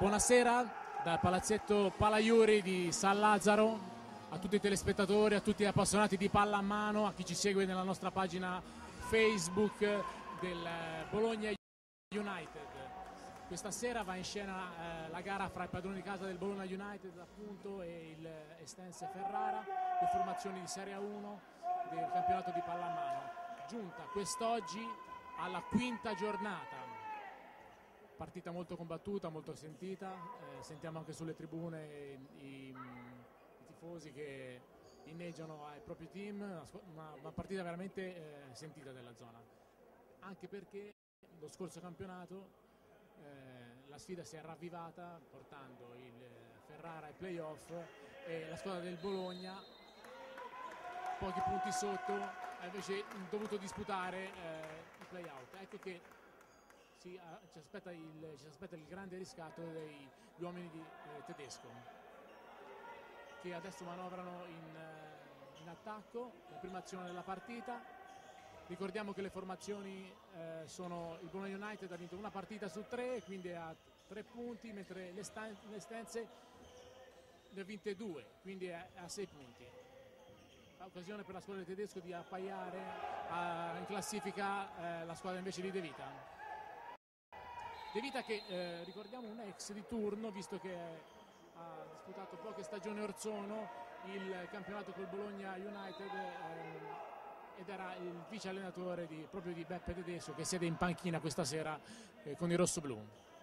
Buonasera dal palazzetto Palaiuri di San Lazzaro a tutti i telespettatori, a tutti gli appassionati di pallamano, a chi ci segue nella nostra pagina Facebook del Bologna United. Questa sera va in scena la gara fra i padroni di casa del Bologna United appunto e il Estense Ferrara, le formazioni di Serie 1 del campionato di pallamano, giunta quest'oggi alla quinta giornata. Partita molto combattuta, molto sentita, sentiamo anche sulle tribune i tifosi che inneggiano ai propri team, una partita veramente sentita della zona, anche perché lo scorso campionato la sfida si è ravvivata portando il Ferrara ai playoff e la squadra del Bologna pochi punti sotto ha invece dovuto disputare i playout. Ecco che ci aspetta il grande riscatto degli uomini di Tedesco, che adesso manovrano in attacco, la prima azione della partita. Ricordiamo che le formazioni sono: il Bologna United ha vinto una partita su 3, quindi ha 3 punti, mentre l'Estense ne ha vinte 2, quindi ha 6 punti. Occasione per la squadra del Tedesco di appaiare in classifica la squadra invece di De Vita. De Vita che ricordiamo un ex di turno, visto che ha disputato poche stagioni or sono il campionato col Bologna United ed era il vice allenatore proprio di Beppe Tedesco, che siede in panchina questa sera con i rossoblù.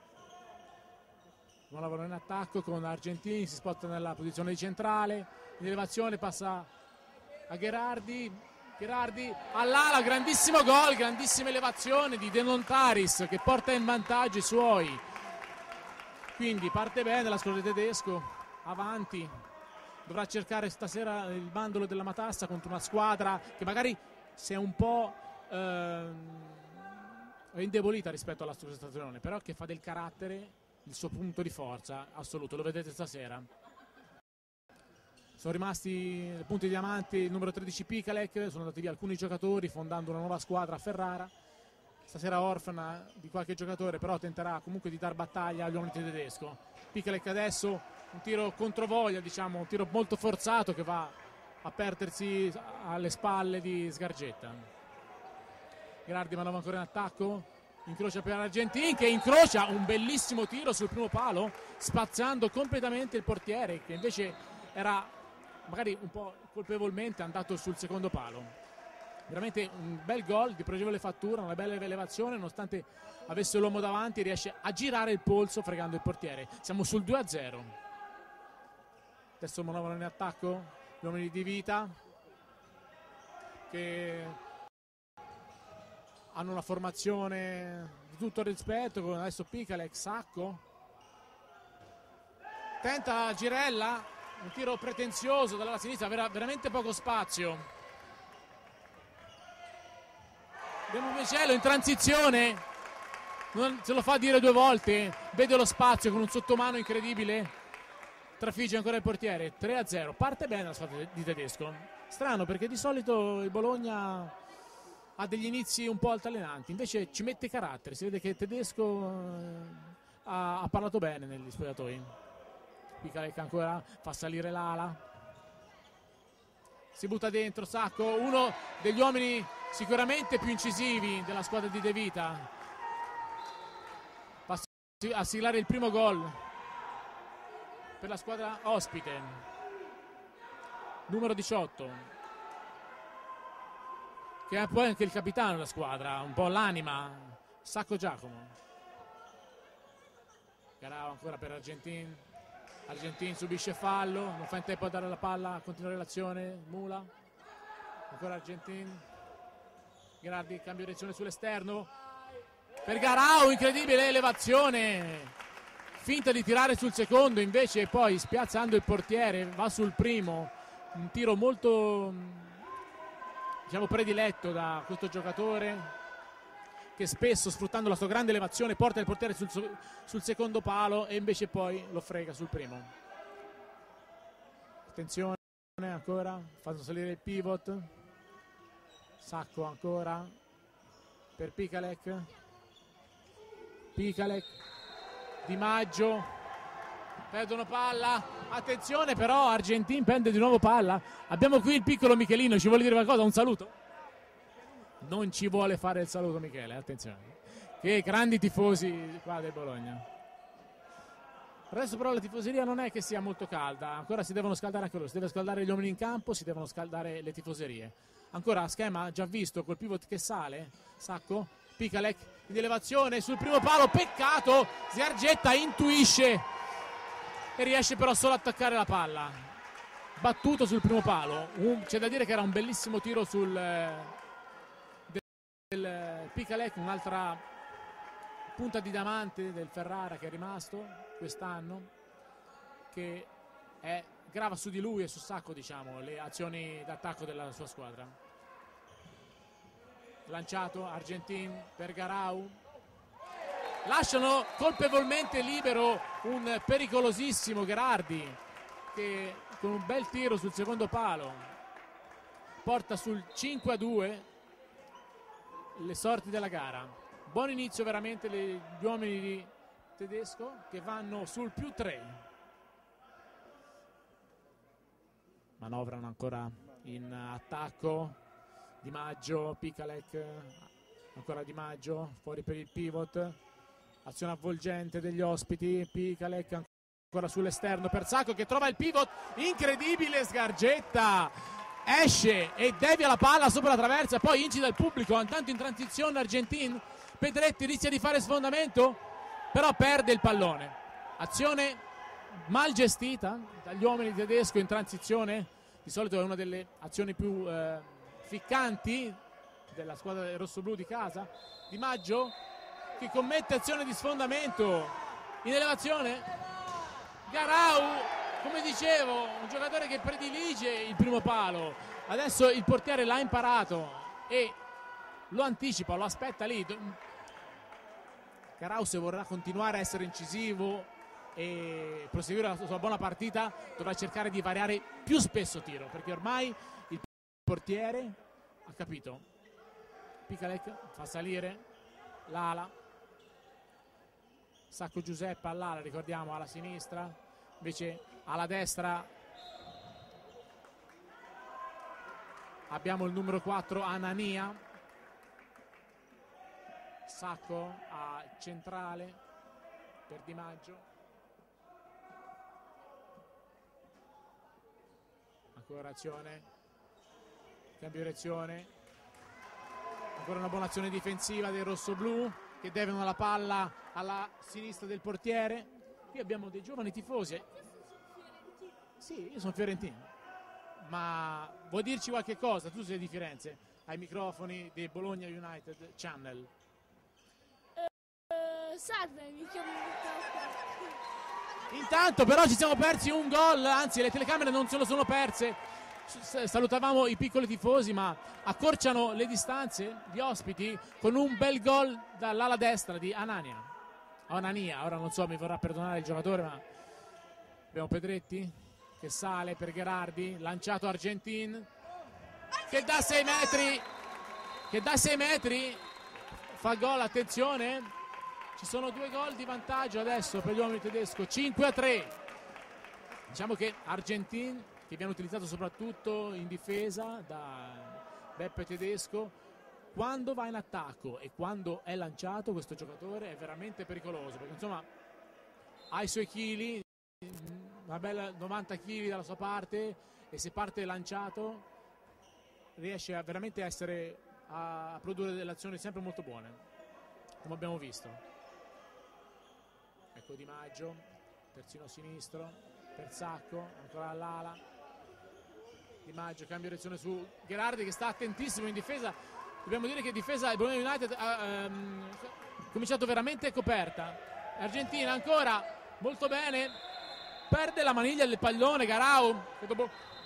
Non lavora in attacco con Argentini, si sposta nella posizione di centrale, in elevazione passa a Gherardi all'ala, grandissimo gol, grandissima elevazione di De Nontaris che porta in vantaggio i suoi. Quindi parte bene la squadra Tedesco, avanti, dovrà cercare stasera il bandolo della matassa contro una squadra che magari si è un po' indebolita rispetto alla scorsa stagione, però che fa del carattere il suo punto di forza assoluto, lo vedete stasera. Sono rimasti punti diamanti il numero 13 Picalec, sono andati via alcuni giocatori fondando una nuova squadra a Ferrara. Stasera orfana di qualche giocatore, però tenterà comunque di dar battaglia agli uomini Tedesco. Picalec adesso un tiro controvoglia, diciamo, un tiro molto forzato che va a perdersi alle spalle di Sgargetta. Gherardi manovra ancora in attacco, incrocia per Argentin che incrocia un bellissimo tiro sul primo palo, spazzando completamente il portiere che invece era magari un po' colpevolmente andato sul secondo palo. Veramente un bel gol di pregevole fattura, una bella elevazione, nonostante avesse l'uomo davanti riesce a girare il polso fregando il portiere. Siamo sul 2-0. Adesso manovrano in attacco gli uomini di Vita che hanno una formazione di tutto rispetto, con adesso Picalec, Sacco tenta la girella, un tiro pretenzioso dalla sinistra, veramente poco spazio. Abbiamo Vecelo in transizione, non se lo fa dire 2 volte, vede lo spazio con un sottomano incredibile, trafigge ancora il portiere. 3-0, parte bene la squadra di Tedesco. Strano, perché di solito il Bologna ha degli inizi un po' altalenanti, invece ci mette carattere, si vede che Tedesco ha parlato bene negli spogliatoi. Picalec ancora fa salire l'ala, si butta dentro Sacco, uno degli uomini sicuramente più incisivi della squadra di De Vita, va a siglare il primo gol per la squadra ospite, numero 18, che è poi anche il capitano della squadra, un po' l'anima, Sacco Giacomo. Garau ancora per Argentin subisce fallo, non fa in tempo a dare la palla, a continuare l'azione. Mula, ancora Argentin, Gherardi cambia direzione sull'esterno per Garau, incredibile elevazione, finta di tirare sul secondo, invece poi spiazzando il portiere va sul primo, un tiro molto, diciamo, prediletto da questo giocatore che spesso, sfruttando la sua grande elevazione, porta il portiere sul secondo palo e invece poi lo frega sul primo. Attenzione ancora, fanno salire il pivot, Sacco ancora per Picalec, Di Maggio perdono palla, attenzione però, Argentin perde di nuovo palla. Abbiamo qui il piccolo Michelino, ci vuole dire qualcosa? Un saluto? Non ci vuole fare il saluto Michele, attenzione. Che grandi tifosi qua del Bologna. Adesso però la tifoseria non è che sia molto calda, ancora si devono scaldare anche loro, si deve scaldare gli uomini in campo, si devono scaldare le tifoserie. Ancora schema già visto col pivot che sale, Sacco, Picalec in elevazione sul primo palo, peccato, Sgargetta intuisce e riesce però solo ad attaccare la palla. Battuto sul primo palo, c'è da dire che era un bellissimo tiro sul del Picalec, un'altra punta di diamante del Ferrara che è rimasto quest'anno, che grava su di lui e su Sacco, diciamo, le azioni d'attacco della sua squadra. Lanciato Argentin per Garau, lasciano colpevolmente libero un pericolosissimo Gherardi che con un bel tiro sul secondo palo porta sul 5-2 le sorti della gara. Buon inizio veramente gli uomini di Tedesco che vanno sul +3. Manovrano ancora in attacco. Di Maggio, Picalec, ancora Di Maggio, fuori per il pivot. Azione avvolgente degli ospiti. Picalec ancora sull'esterno per Sacco che trova il pivot. Incredibile, Sgargetta esce e devia la palla sopra la traversa, poi incide il pubblico. Intanto in transizione Argentin, Pedretti rischia di fare sfondamento, però perde il pallone. Azione mal gestita dagli uomini di Tedesco in transizione. Di solito è una delle azioni più ficcanti della squadra rossoblù di casa. Di Maggio che commette azione di sfondamento in elevazione. Garau, come dicevo, un giocatore che predilige il primo palo. Adesso il portiere l'ha imparato e lo anticipa, lo aspetta lì. Garau, se vorrà continuare a essere incisivo e proseguire la sua buona partita, dovrà cercare di variare più spesso tiro, perché ormai il portiere ha capito. Picalec fa salire l'ala, Sacco Giuseppe all'ala, ricordiamo, alla sinistra, invece alla destra abbiamo il numero 4 Anania. Sacco a centrale per Di Maggio, ancora azione, cambio direzione, ancora una buona azione difensiva dei rossoblù che devono la palla alla sinistra del portiere. Qui abbiamo dei giovani tifosi. Sì, io sono fiorentino, ma vuoi dirci qualche cosa? Tu sei di Firenze, ai microfoni dei Bologna United Channel. Salve, mi chiamo Intanto però ci siamo persi un gol, anzi le telecamere non se lo sono perse. Salutavamo i piccoli tifosi, ma accorciano le distanze gli ospiti con un bel gol dall'ala destra di Anania. Ora non so, mi vorrà perdonare il giocatore, ma abbiamo Pedretti che sale per Gherardi, lanciato Argentin che da 6 metri fa gol. Attenzione, ci sono 2 gol di vantaggio adesso per gli uomini tedesco, 5-3. Diciamo che Argentin, che viene utilizzato soprattutto in difesa da Beppe Tedesco, quando va in attacco e quando è lanciato, questo giocatore è veramente pericoloso, perché insomma ha i suoi chili, una bella 90 kg dalla sua parte, e se parte lanciato riesce veramente a produrre delle azioni sempre molto buone, come abbiamo visto. Ecco Di Maggio, terzino sinistro per Sacco, ancora all'ala. Di Maggio cambia direzione su Gherardi che sta attentissimo in difesa. Dobbiamo dire che difesa il Bologna United ha cominciato veramente coperta. Argentina ancora molto bene, perde la maniglia del pallone Garau, che dopo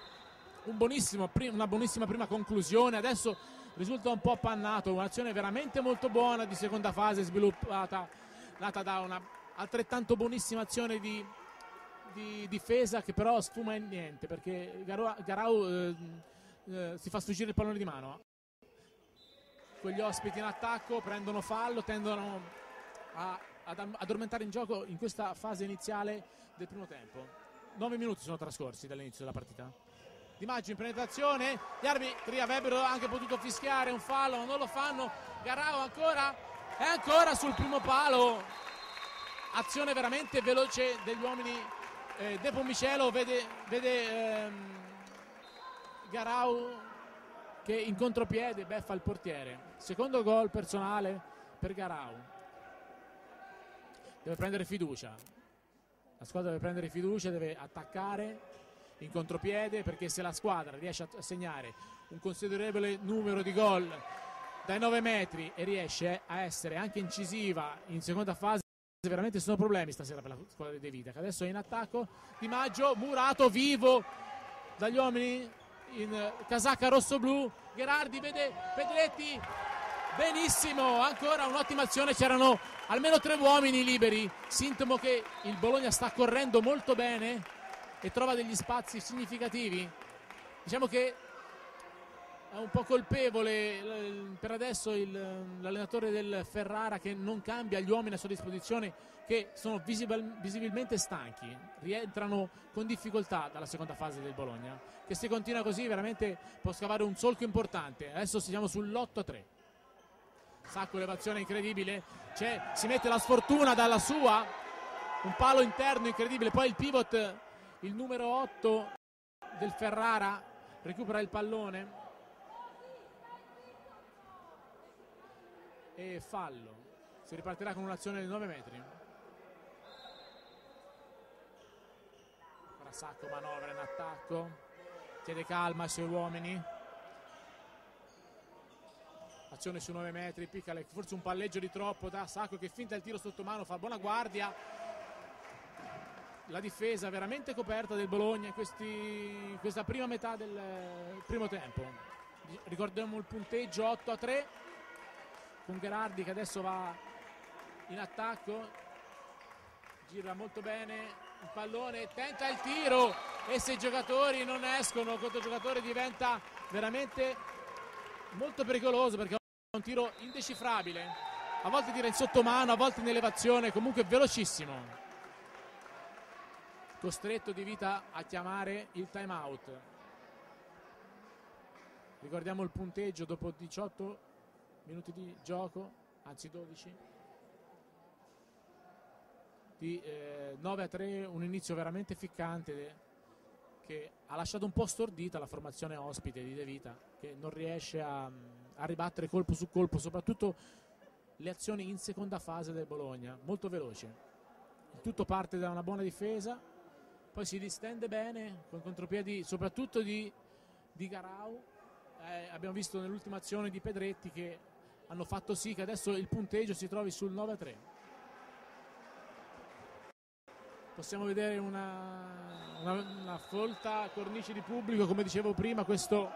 una buonissima prima conclusione adesso risulta un po' appannato. Un'azione veramente molto buona di seconda fase sviluppata, nata da una altrettanto buonissima azione di difesa, che però sfuma in niente, perché Garau si fa sfuggire il pallone di mano. Con gli ospiti in attacco prendono fallo, tendono a ad addormentare in gioco in questa fase iniziale del primo tempo. 9 minuti sono trascorsi dall'inizio della partita. Di Maggio in penetrazione, gli arbitri avrebbero anche potuto fischiare un fallo, ma non lo fanno. Garau ancora, e ancora sul primo palo. Azione veramente veloce degli uomini. De Pomicelo vede Garau che in contropiede beffa il portiere. Secondo gol personale per Garau. Deve prendere fiducia. La squadra deve prendere fiducia, deve attaccare in contropiede, perché se la squadra riesce a segnare un considerevole numero di gol dai 9 metri e riesce a essere anche incisiva in seconda fase, veramente sono problemi stasera per la squadra di De Vita, che adesso è in attacco. Di Maggio, murato vivo dagli uomini in casacca rosso-blu. Gherardi vede Pedretti, benissimo, ancora un'ottima azione, c'erano almeno 3 uomini liberi, sintomo che il Bologna sta correndo molto bene e trova degli spazi significativi. Diciamo che è un po' colpevole per adesso l'allenatore del Ferrara, che non cambia gli uomini a sua disposizione, che sono visibilmente stanchi, rientrano con difficoltà dalla seconda fase del Bologna, che se continua così veramente può scavare un solco importante. Adesso siamo sull'8-3. Sacco, elevazione incredibile, si mette la sfortuna dalla sua, un palo interno incredibile, poi il pivot, il numero 8 del Ferrara, recupera il pallone e fallo. Si ripartirà con un'azione di 9 metri. Ora Sacco manovra in attacco, chiede calma ai suoi uomini. Azione su 9 metri, Picalec, forse un palleggio di troppo da Sacco, che finta il tiro sotto mano, fa buona guardia. La difesa veramente coperta del Bologna in questa prima metà del primo tempo. Ricordiamo il punteggio 8-3, con Gherardi che adesso va in attacco, gira molto bene il pallone, tenta il tiro, e se i giocatori non escono contro il giocatore diventa veramente molto pericoloso, perché è un tiro indecifrabile, a volte tira in sottomano, a volte in elevazione, comunque velocissimo. Costretto Di Vita a chiamare il time out. Ricordiamo il punteggio dopo 18 minuti di gioco, anzi 12, di 9-3, un inizio veramente ficcante che ha lasciato un po' stordita la formazione ospite di De Vita, che non riesce a ribattere colpo su colpo, soprattutto le azioni in seconda fase del Bologna, molto veloce. Il tutto parte da una buona difesa, poi si distende bene con contropiedi soprattutto di Garau. Abbiamo visto nell'ultima azione di Pedretti che hanno fatto sì che adesso il punteggio si trovi sul 9-3. Possiamo vedere una folta cornice di pubblico, come dicevo prima. Questa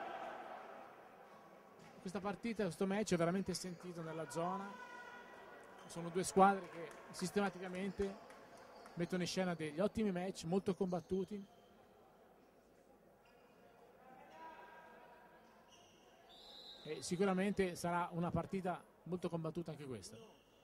partita, questo match è veramente sentito nella zona. Sono due squadre che sistematicamente mettono in scena degli ottimi match, molto combattuti. E sicuramente sarà una partita molto combattuta anche questa.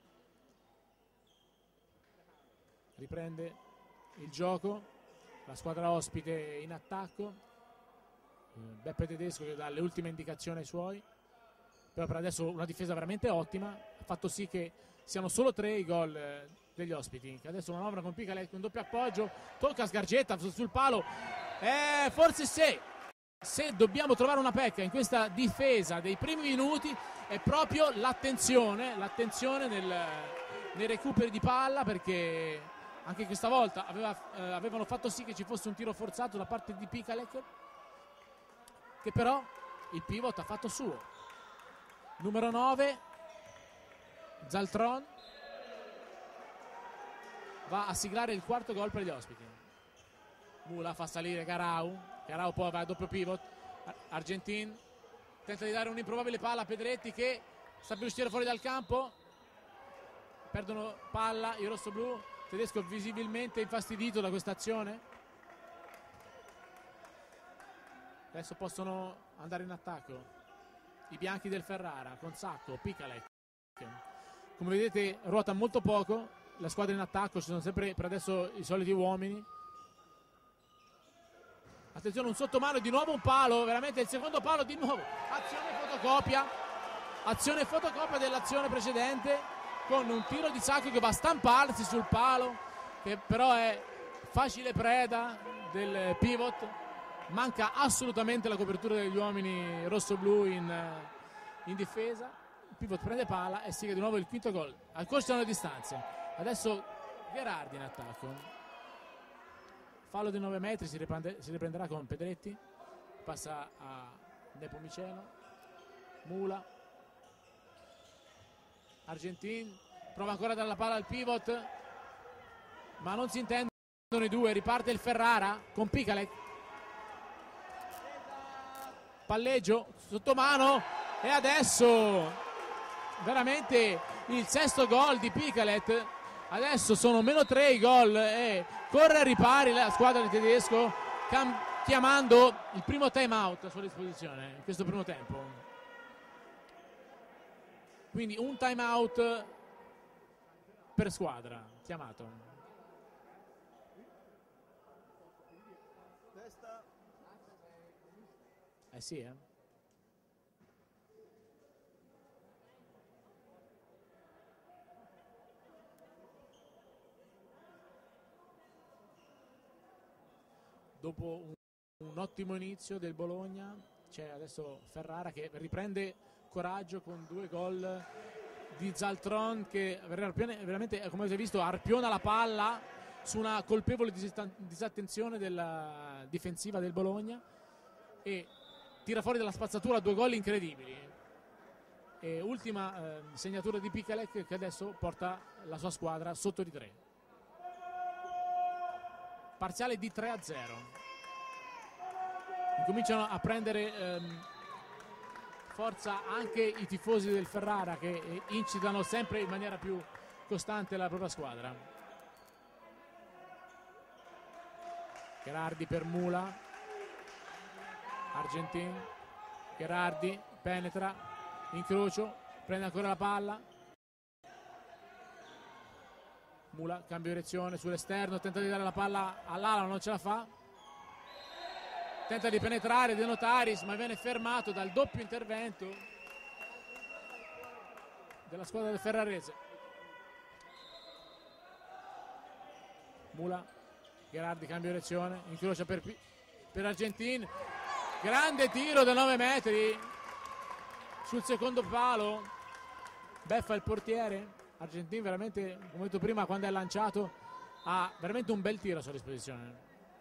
Riprende il gioco la squadra ospite in attacco. Beppe Tedesco che dà le ultime indicazioni ai suoi, però per adesso una difesa veramente ottima, ha fatto sì che siano solo 3 i gol degli ospiti, che adesso manovra con Picalec, un doppio appoggio, tocca Sgargetta sul palo. Forse se dobbiamo trovare una pecca in questa difesa dei primi minuti è proprio l'attenzione nei recuperi di palla, perché anche questa volta avevano fatto sì che ci fosse un tiro forzato da parte di Picalec, che però il pivot ha fatto suo. Numero 9 Zaltron va a siglare il quarto gol per gli ospiti. Mula fa salire Garau poi va a doppio pivot. Argentin tenta di dare un'improbabile palla a Pedretti, che sta per uscire fuori dal campo, perdono palla i rossoblù. Tedesco visibilmente infastidito da questa azione. Adesso possono andare in attacco i bianchi del Ferrara con Sacco, Picalec, come vedete ruota molto poco, la squadra in attacco, ci sono sempre per adesso i soliti uomini. Attenzione, un sottomano, di nuovo un palo, veramente il secondo palo, di nuovo azione fotocopia dell'azione precedente, con un tiro di Sacco che va a stamparsi sul palo, che però è facile preda del pivot. Manca assolutamente la copertura degli uomini rosso-blu in difesa. Il pivot prende palla e siga di nuovo il quinto gol. Ancora ci sono le distanze. Adesso Gherardi in attacco. Fallo di 9 metri, si riprenderà con Pedretti, passa a Nepomiceno, Mula, Argentin, prova ancora a dare la palla al pivot, ma non si intendono i due, riparte il Ferrara con Picalec, palleggio, sottomano, e adesso veramente il sesto gol di Picalec. Adesso sono -3 i gol e corre a ripari la squadra del tedesco, chiamando il primo time out a sua disposizione in questo primo tempo. Quindi un time out per squadra chiamato. Sì, dopo un ottimo inizio del Bologna c'è adesso Ferrara che riprende coraggio con 2 gol di Zaltron, che veramente, come avete visto, arpiona la palla su una colpevole disattenzione della difensiva del Bologna e tira fuori dalla spazzatura 2 gol incredibili. E ultima segnatura di Picalec, che adesso porta la sua squadra sotto di 3. Parziale di 3-0. Cominciano a prendere forza anche i tifosi del Ferrara, che incitano sempre in maniera più costante la propria squadra. Gherardi per Mula, Argentin, Gherardi penetra, incrocio, prende ancora la palla, Mula cambia direzione sull'esterno, tenta di dare la palla all'ala, non ce la fa, tenta di penetrare De Notaris, ma viene fermato dal doppio intervento della squadra del ferrarese. Mula, Gherardi cambia direzione, incrocia per Argentin, grande tiro da 9 metri sul secondo palo, beffa il portiere. Argentin veramente, come ho detto prima, quando è lanciato ha veramente un bel tiro a sua disposizione.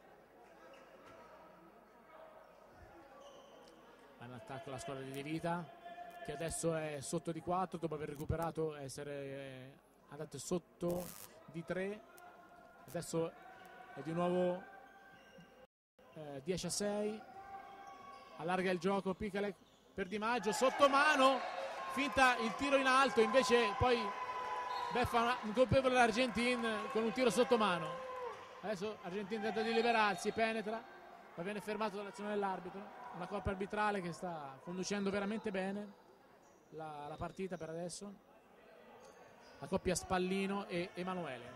In attacco la squadra di De Vita, che adesso è sotto di 4 dopo aver recuperato essere andato sotto di 3. Adesso è di nuovo 10-6, allarga il gioco Picalec per Di Maggio, sotto mano, finta il tiro in alto, invece poi beffa un colpevole l'Argentin con un tiro sotto mano. Adesso Argentin tenta di liberarsi, penetra, ma viene fermato dall'azione dell'arbitro. Una coppia arbitrale che sta conducendo veramente bene la partita per adesso, la coppia Spallino e Emanuele.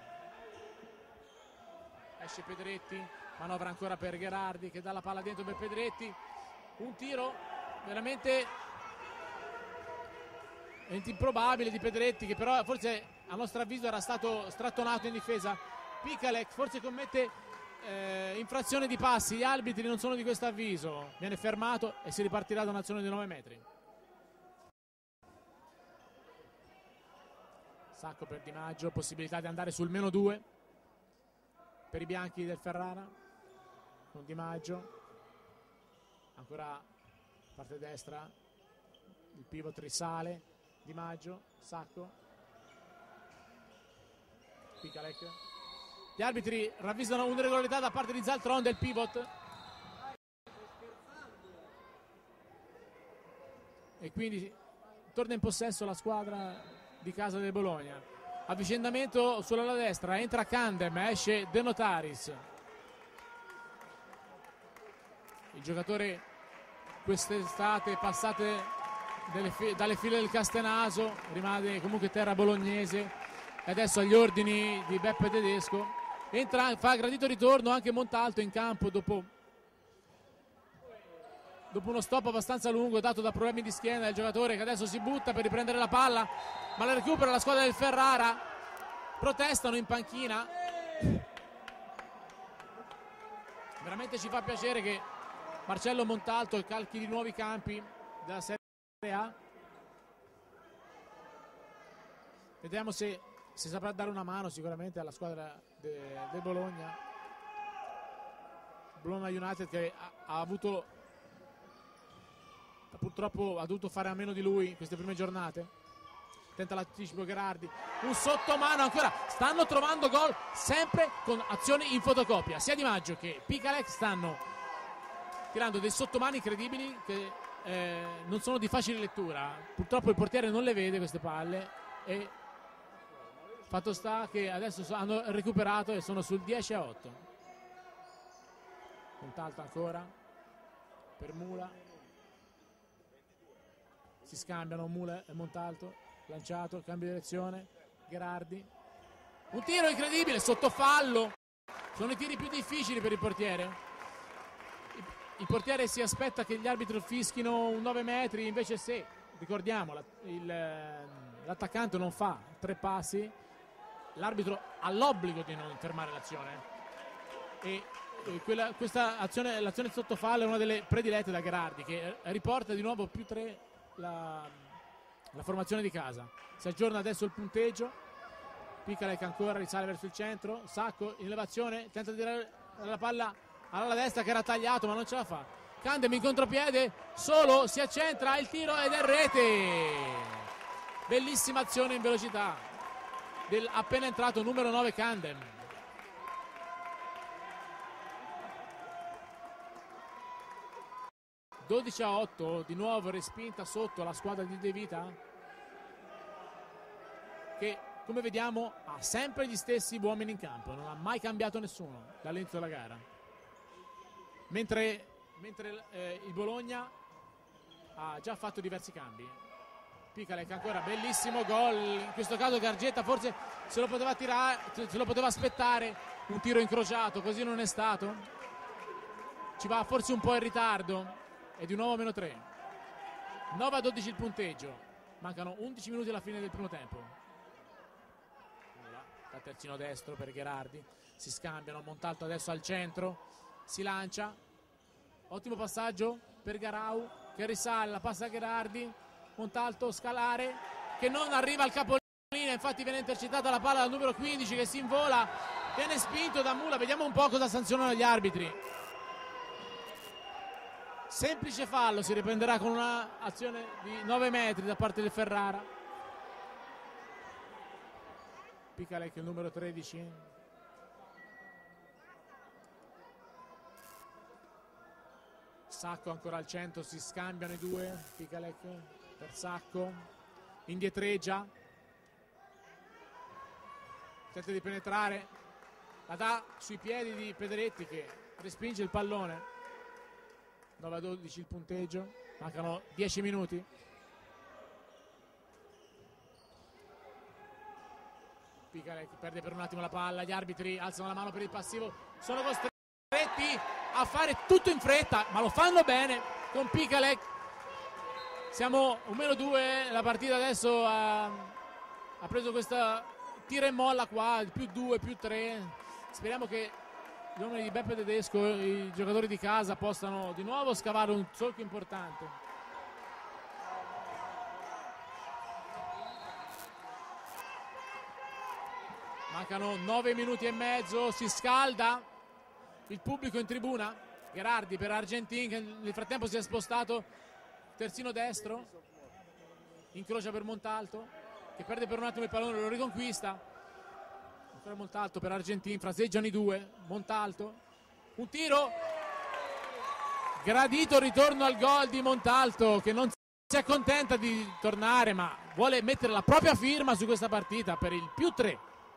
Esce Pedretti, manovra ancora per Gherardi che dà la palla dentro per Pedretti, un tiro veramente improbabile di Pedretti, che però forse a nostro avviso era stato strattonato in difesa. Picalec forse commette infrazione di passi, gli arbitri non sono di questo avviso, viene fermato e si ripartirà da un'azione di 9 metri. Sacco per Di Maggio, possibilità di andare sul -2 per i bianchi del Ferrara con Di Maggio, ancora parte destra, il pivot risale, Di Maggio, Sacco, Picalec. Gli arbitri ravvisano un'irregolarità da parte di Zaltron del pivot e quindi torna in possesso la squadra di casa del Bologna. Avvicendamento sull'ala destra, entra Candem, esce De Notaris. Il giocatore quest'estate passate dalle file del Castenaso, rimane comunque terra bolognese e adesso agli ordini di Beppe Tedesco fa gradito ritorno anche Montalto in campo dopo uno stop abbastanza lungo dato da problemi di schiena del giocatore, che adesso si butta per riprendere la palla, ma la recupera la squadra del Ferrara. Protestano in panchina. Veramente ci fa piacere che Marcello Montalto calchi di nuovi campi della Serie A. Vediamo se saprà dare una mano sicuramente alla squadra del Bologna. Bologna United che ha avuto, purtroppo ha dovuto fare a meno di lui in queste prime giornate. Tenta l'anticipo Gherardi, un sottomano ancora, stanno trovando gol sempre con azioni in fotocopia, sia Di Maggio che Picalec stanno tirando dei sottomani incredibili che non sono di facile lettura. Purtroppo il portiere non le vede queste palle e fatto sta che adesso hanno recuperato e sono sul 10-8. Montalto ancora per Mula, si scambiano Mula e Montalto, lanciato, cambio di direzione, Gherardi, un tiro incredibile sotto fallo. Sono i tiri più difficili per il portiere. Il portiere si aspetta che gli arbitri fischino un 9 metri, invece se, ricordiamo, l'attaccante non fa 3 passi, l'arbitro ha l'obbligo di non fermare l'azione. E questa azione, l'azione sotto fallo è una delle predilette da Gherardi, che riporta di nuovo più 3 la formazione di casa. Si aggiorna adesso il punteggio. Picalec ancora risale verso il centro, Sacco in elevazione, tenta di tirare la palla alla destra che era tagliato ma non ce la fa. Candem in contropiede, solo, si accentra, il tiro ed è rete. Bellissima azione in velocità del appena entrato numero 9 Candem. (12-8), di nuovo respinta sotto la squadra di De Vita, che come vediamo ha sempre gli stessi uomini in campo, non ha mai cambiato nessuno dall'inizio della gara, mentre il Bologna ha già fatto diversi cambi. Picalec ancora, bellissimo gol, in questo caso Gargetta forse se lo poteva tirare, se lo poteva aspettare un tiro incrociato, così non è stato, ci va forse un po' in ritardo. E di nuovo -3, 9-12 il punteggio, mancano 11 minuti alla fine del primo tempo. Da terzino destro per Gherardi, si scambiano, Montalto adesso al centro, si lancia, ottimo passaggio per Garau che risale, la passa a Gherardi, Montalto scalare che non arriva al capolinea, infatti viene intercettata la palla dal numero 15 che si invola, viene spinto da Mula. Vediamo un po' cosa sanzionano gli arbitri. Semplice fallo, si riprenderà con un'azione di 9 metri da parte del Ferrara. Picalec il numero 13. Sacco ancora al centro, si scambiano i due. Picalec per Sacco, indietreggia, tenta di penetrare, la dà sui piedi di Pedretti che respinge il pallone. 9-12 il punteggio, mancano 10 minuti. Picalec perde per un attimo la palla, gli arbitri alzano la mano per il passivo, sono costretti a fare tutto in fretta, ma lo fanno bene con Picalec. Siamo un -2, la partita adesso ha preso questa tira e molla qua, +2, +3. Speriamo che gli uomini di Beppe Tedesco, i giocatori di casa, possano di nuovo scavare un solco importante. Mancano 9 minuti e mezzo, si scalda il pubblico in tribuna. Gherardi per Argentin che nel frattempo si è spostato terzino destro, incrocia per Montalto che perde per un attimo il pallone, lo riconquista. Ancora Montalto per Argentin, fraseggiano i due. Montalto, un tiro, gradito ritorno al gol di Montalto che non si accontenta di tornare ma vuole mettere la propria firma su questa partita per il +3.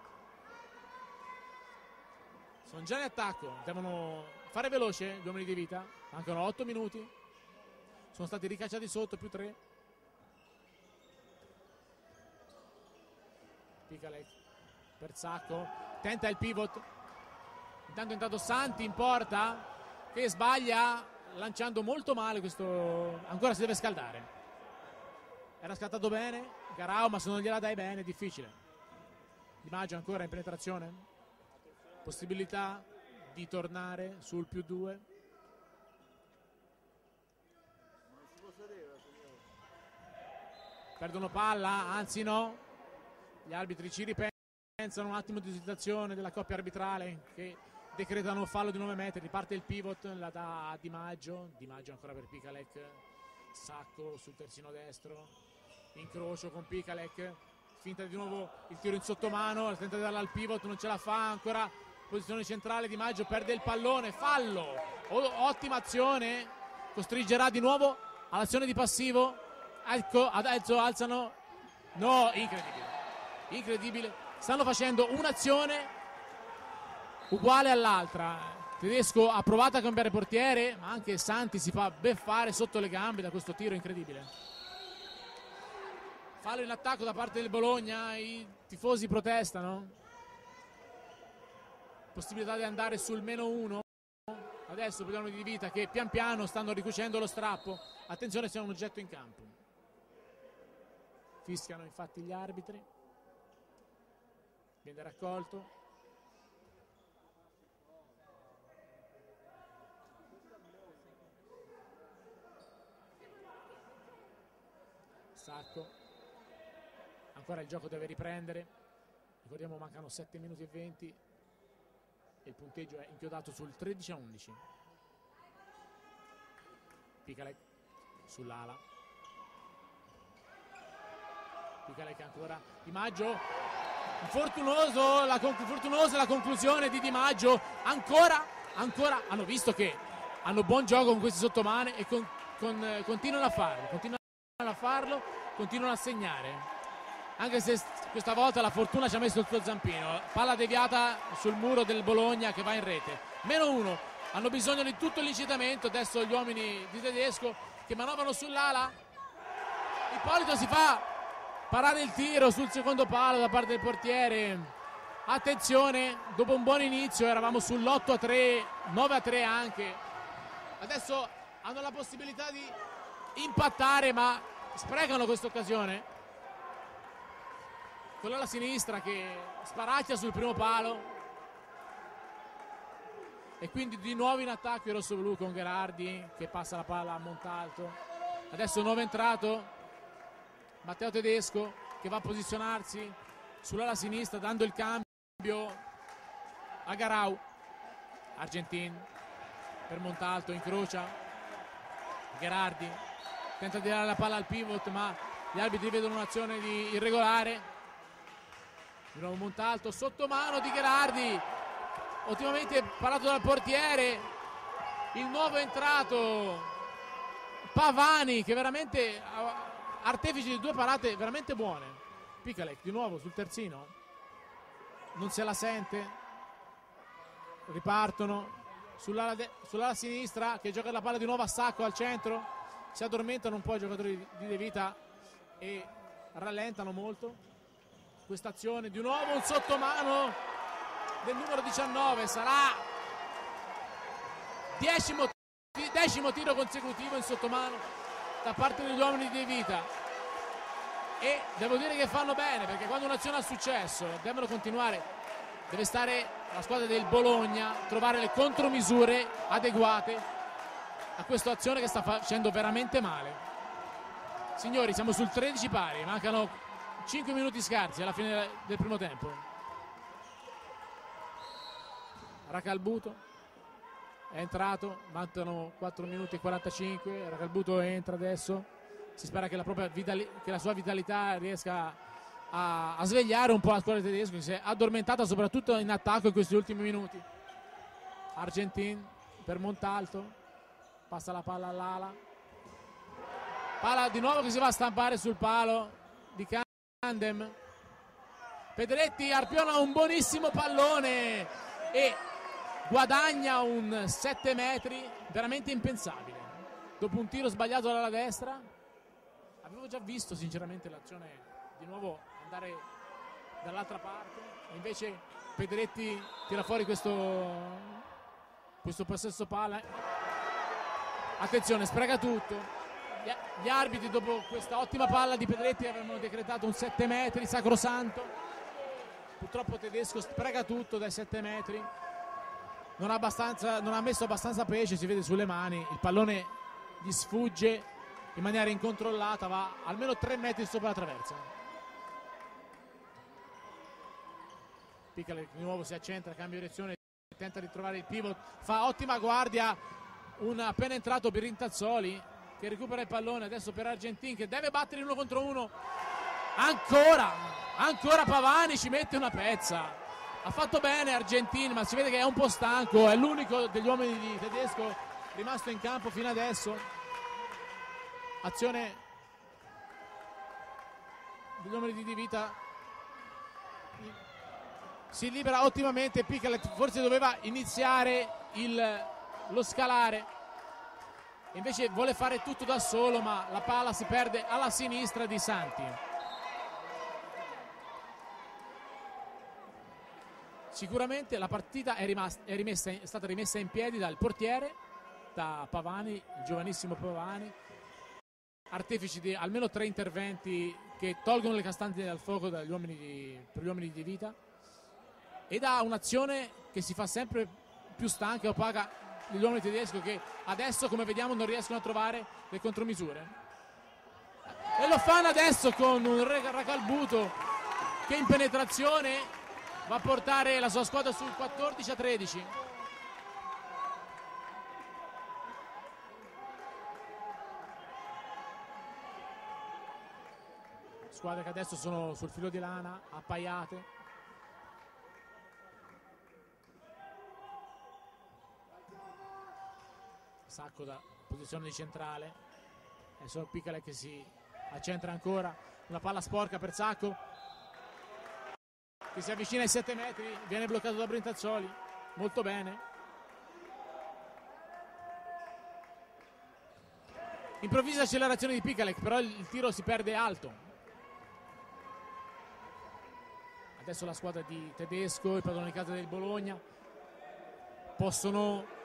Sono già in attacco, devono fare veloce gli uomini di Vita, mancano 8 minuti, sono stati ricacciati sotto, +3. Picalec per Sacco, tenta il pivot, intanto è entrato Santi in porta che sbaglia lanciando molto male questo, ancora si deve scaldare, era scattato bene Garau, ma se non gliela dai bene è difficile. Di Maggio ancora in penetrazione, possibilità di tornare sul +2. Perdono palla, anzi no, gli arbitri ci ripensano, un attimo di esitazione della coppia arbitrale che decretano fallo di 9 metri, riparte il pivot, la dà a Di Maggio ancora per Picalec, Sacco sul terzino destro, incrocio con Picalec, finta di nuovo il tiro in sottomano, tenta di darla al pivot, non ce la fa, ancora posizione centrale, Di Maggio perde il pallone, fallo, ottima azione, costringerà di nuovo all'azione di passivo. Ecco, adesso alzano, no, incredibile, stanno facendo un'azione uguale all'altra. Tedesco ha provato a cambiare portiere, ma anche Santi si fa beffare sotto le gambe da questo tiro incredibile. Fallo in attacco da parte del Bologna, i tifosi protestano, possibilità di andare sul -1. Adesso vediamo di Vita che pian piano stanno ricucendo lo strappo, attenzione c'è un oggetto in campo. Fischiano infatti gli arbitri, viene raccolto. Sacco, ancora il gioco deve riprendere, ricordiamo mancano 7 minuti e 20 e il punteggio è inchiodato sul 13-11. Picalec sull'ala, Picalec ancora, Di Maggio, fortunosa la conclusione di Di Maggio, ancora hanno visto che hanno buon gioco con questi sottomani e continuano a farlo, continuano a segnare, anche se questa volta la fortuna ci ha messo il suo zampino, palla deviata sul muro del Bologna che va in rete, -1, hanno bisogno di tutto l'incitamento, adesso gli uomini di Tedesco che manovrano sull'ala, Ippolito si fa parare il tiro sul secondo palo da parte del portiere, attenzione, dopo un buon inizio eravamo sull'8-3, 9-3 anche, adesso hanno la possibilità di impattare ma sprecano questa occasione con la sinistra che sparacchia sul primo palo e quindi di nuovo in attacco il rossoblu con Gherardi che passa la palla a Montalto, adesso nuovo entrato Matteo Tedesco che va a posizionarsi sull'ala sinistra dando il cambio a Garau, Argentin per Montalto, incrocia Gherardi, tenta di dare la palla al pivot ma gli arbitri vedono un'azione di irregolare, di nuovo Montalto, sotto mano di Gherardi, ottimamente parato dal portiere, il nuovo entrato Pavani che veramente artefice di 2 parate veramente buone. Picalec di nuovo sul terzino, non se la sente, ripartono sull'ala sinistra che gioca la palla di nuovo a Sacco al centro, si addormentano un po' i giocatori di De Vita e rallentano molto questa azione, di nuovo un sottomano del numero 19, sarà 10° tiro consecutivo in sottomano da parte degli uomini di De Vita e devo dire che fanno bene perché quando un'azione ha successo devono continuare, deve stare la squadra del Bologna trovare le contromisure adeguate a questa azione che sta facendo veramente male. Signori, siamo sul 13 pari, mancano 5 minuti scarsi alla fine del primo tempo. Racalbuto è entrato, mancano 4 minuti e 45, Racalbuto entra adesso, si spera che la sua vitalità riesca a svegliare un po' la squadra tedesca che si è addormentata soprattutto in attacco in questi ultimi minuti. Argentin per Montalto, passa la palla all'ala, palla di nuovo che si va a stampare sul palo di Candem, Pedretti arpiona un buonissimo pallone e guadagna un 7 metri veramente impensabile dopo un tiro sbagliato dalla destra. Avevo già visto sinceramente l'azione di nuovo andare dall'altra parte, invece Pedretti tira fuori questo possesso palla. Attenzione, spreca tutto. Gli arbitri dopo questa ottima palla di Pedretti avevano decretato un 7 metri sacrosanto. Purtroppo Tedesco spreca tutto dai 7 metri. Non ha messo abbastanza pece, si vede sulle mani. Il pallone gli sfugge in maniera incontrollata, va almeno 3 metri sopra la traversa. Picala di nuovo si accentra, cambia direzione, tenta di trovare il pivot, fa ottima guardia, un appena entrato per Rintazzoli che recupera il pallone adesso per Argentin che deve battere in 1 contro 1. Ancora Pavani ci mette una pezza. Ha fatto bene Argentin, ma si vede che è un po' stanco, è l'unico degli uomini di Tedesco rimasto in campo fino adesso. Azione degli uomini di Di Vita, si libera ottimamente. Picalet forse doveva iniziare lo scalare, invece vuole fare tutto da solo, ma la palla si perde alla sinistra di Santi. Sicuramente la partita è stata rimessa in piedi dal portiere, da Pavani, il giovanissimo Pavani, artefici di almeno 3 interventi che tolgono le castagne dal fuoco per gli uomini di Di Vita, e da un'azione che si fa sempre più stanca e opaca gli uomini tedeschi, che adesso, come vediamo, non riescono a trovare le contromisure, e lo fanno adesso con un Racalbuto che in penetrazione va a portare la sua squadra sul 14-13. Squadre che adesso sono sul filo di lana, appaiate. Sacco da posizione di centrale, è solo Picala che si accentra ancora, una palla sporca per Sacco che si avvicina ai 7 metri, viene bloccato da Brintazzoli, molto bene. Improvvisa accelerazione di Picalec, però il tiro si perde alto. Adesso la squadra di Tedesco, il padrone di casa del Bologna, possono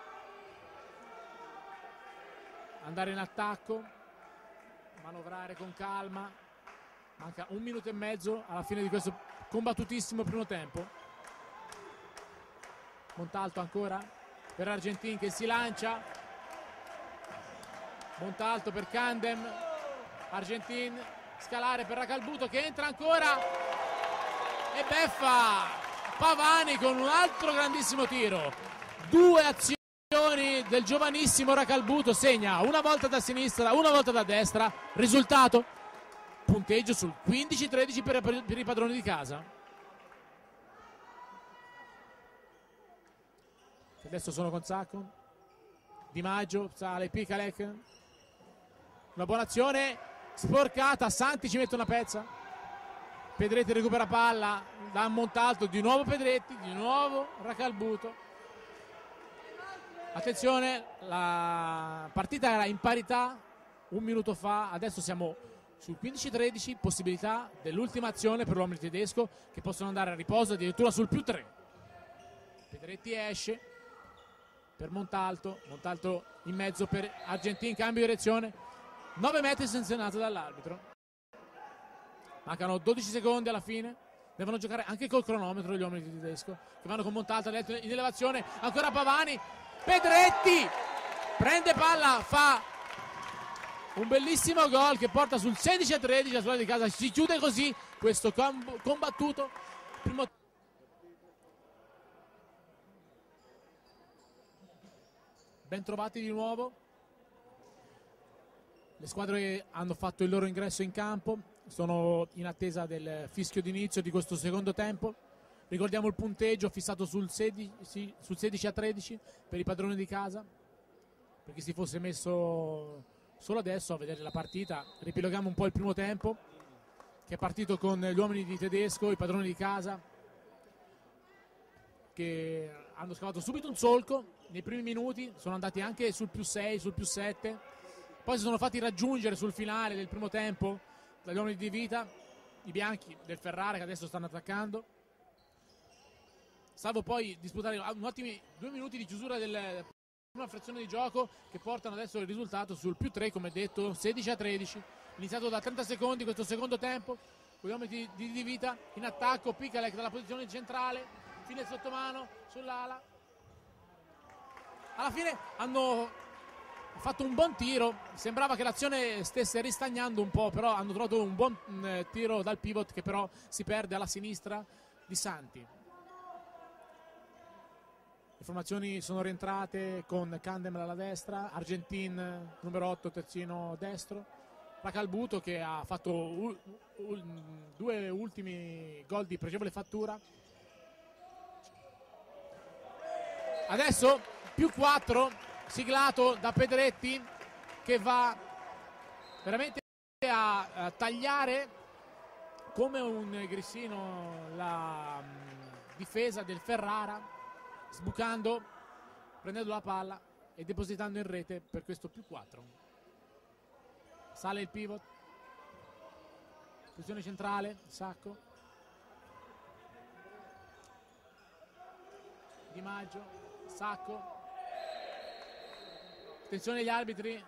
andare in attacco, manovrare con calma. Manca 1 minuto e mezzo alla fine di questo combattutissimo primo tempo. Montalto ancora per Argentin che si lancia, Montalto per Candem, Argentin, scalare per Racalbuto che entra ancora e beffa Pavani con un altro grandissimo tiro. 2 azioni del giovanissimo Racalbuto, segna una volta da sinistra, una volta da destra. Risultato: punteggio sul 15-13 per i padroni di casa. Adesso sono con Sacco, Di Maggio, sale Picalec, una buona azione sporcata, Santi ci mette una pezza, Pedretti recupera palla da Montalto, di nuovo Pedretti, di nuovo Racalbuto. Attenzione, la partita era in parità 1 minuto fa, adesso siamo sul 15-13, possibilità dell'ultima azione per l'uomo tedesco che possono andare a riposo addirittura sul +3. Pedretti esce per Montalto, Montalto in mezzo per Argentin, cambio di direzione, 9 metri sanzionato dall'arbitro. Mancano 12 secondi alla fine, devono giocare anche col cronometro gli uomini di Tedesco che vanno con Montalto in elevazione, ancora Pavani, Pedretti prende palla, fa un bellissimo gol che porta sul 16-13 la squadra di casa. Si chiude così questo combattuto primo. Ben trovati di nuovo. Le squadre hanno fatto il loro ingresso in campo, sono in attesa del fischio d'inizio di questo secondo tempo. Ricordiamo il punteggio fissato sul 16-13 per i padroni di casa, per chi si fosse messo solo adesso a vedere la partita. Ripiloghiamo un po' il primo tempo che è partito con gli uomini di Tedesco, i padroni di casa, che hanno scavato subito un solco nei primi minuti, sono andati anche sul +6, sul +7, poi si sono fatti raggiungere sul finale del primo tempo dagli uomini di Vita, i bianchi del Ferrara che adesso stanno attaccando, salvo poi disputare un ottimi 2 minuti di chiusura della prima frazione di gioco che portano adesso il risultato sul +3, come detto, 16-13, iniziato da 30 secondi questo secondo tempo. Vediamo di Di Vita in attacco, Picalec dalla posizione centrale, fine il sottomano sull'ala. Alla fine hanno fatto un buon tiro, sembrava che l'azione stesse ristagnando un po', però hanno trovato un buon tiro dal pivot che però si perde alla sinistra di Santi. Le formazioni sono rientrate con Candem alla destra, Argentin numero 8 terzino destro, Racalbuto che ha fatto 2 ultimi gol di pregevole fattura. Adesso +4 siglato da Pedretti che va veramente a tagliare come un grissino la difesa del Ferrara, sbucando, prendendo la palla e depositando in rete per questo +4. Sale il pivot, posizione centrale, Sacco, Di Maggio, Sacco. Attenzione agli arbitri,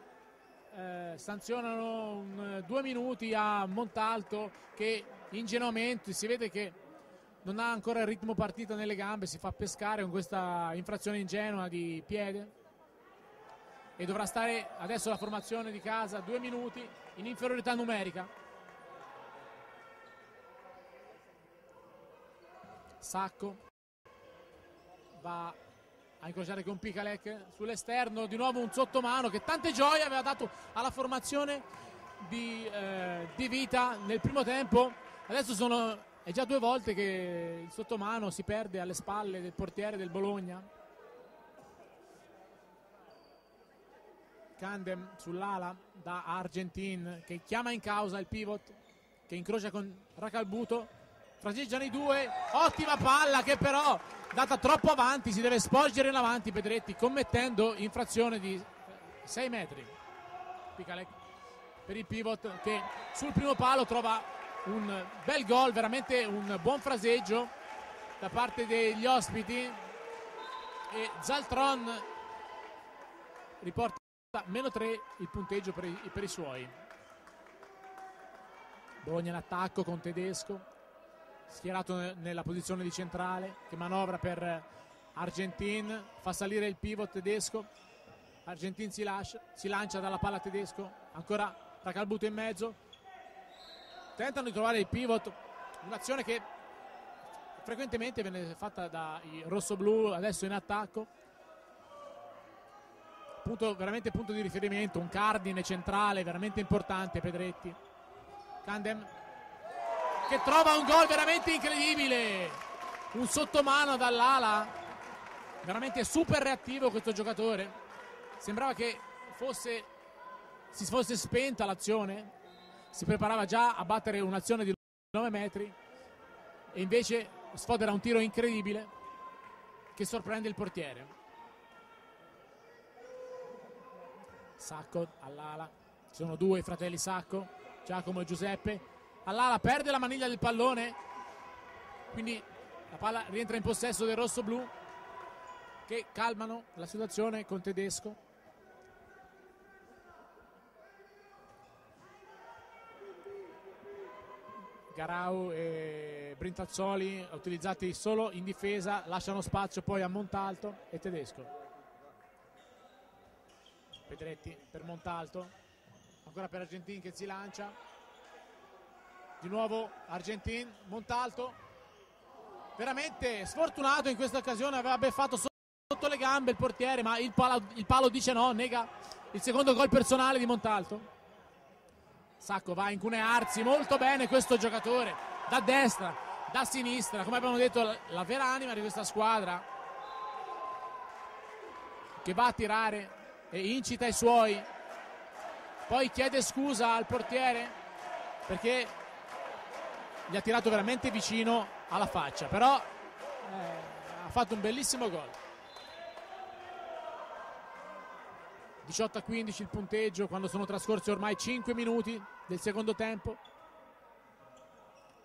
sanzionano 2 minuti a Montalto che ingenuamente si vede che non ha ancora il ritmo partita nelle gambe, si fa pescare con questa infrazione ingenua di piede e dovrà stare adesso la formazione di casa 2 minuti in inferiorità numerica. Sacco va a incrociare con Picalec sull'esterno, di nuovo un sottomano che tante gioie aveva dato alla formazione di Vita nel primo tempo. Adesso è già 2 volte che il sottomano si perde alle spalle del portiere del Bologna. Candem sull'ala da Argentin che chiama in causa il pivot che incrocia con Racalbuto, fraseggiano i due, ottima palla che però data troppo avanti, si deve sporgere in avanti Pedretti commettendo infrazione di 6 metri. Picalec per il pivot che sul primo palo trova un bel gol, veramente un buon fraseggio da parte degli ospiti e Zaltron riporta -3 il punteggio per i suoi. Bologna in attacco con Tedesco schierato nella posizione di centrale che manovra per Argentin, fa salire il pivot Tedesco, Argentin si lancia dalla palla Tedesco, ancora Racalbuto in mezzo, tentano di trovare il pivot, un'azione che frequentemente viene fatta dai rossoblù adesso in attacco, veramente punto di riferimento, un cardine centrale veramente importante Pedretti. Candem che trova un gol veramente incredibile, un sottomano dall'ala, veramente super reattivo questo giocatore, sembrava che si fosse spenta l'azione, si preparava già a battere un'azione di 9 metri e invece sfodera un tiro incredibile che sorprende il portiere. Sacco all'ala, ci sono 2 fratelli Sacco, Giacomo e Giuseppe. All'ala perde la maniglia del pallone, quindi la palla rientra in possesso del rossoblù che calmano la situazione con Tedesco. Garau e Brintazzoli utilizzati solo in difesa, lasciano spazio poi a Montalto e Tedesco. Pedretti per Montalto, ancora per Argentin che si lancia. Di nuovo Argentin, Montalto veramente sfortunato in questa occasione, aveva beffato sotto le gambe il portiere ma il palo dice no, nega il secondo gol personale di Montalto. Sacco va a incunearsi molto bene questo giocatore da destra, da sinistra, come abbiamo detto la vera anima di questa squadra che va a tirare e incita i suoi, poi chiede scusa al portiere perché gli ha tirato veramente vicino alla faccia, però ha fatto un bellissimo gol. 18-15 il punteggio quando sono trascorsi ormai 5 minuti del secondo tempo.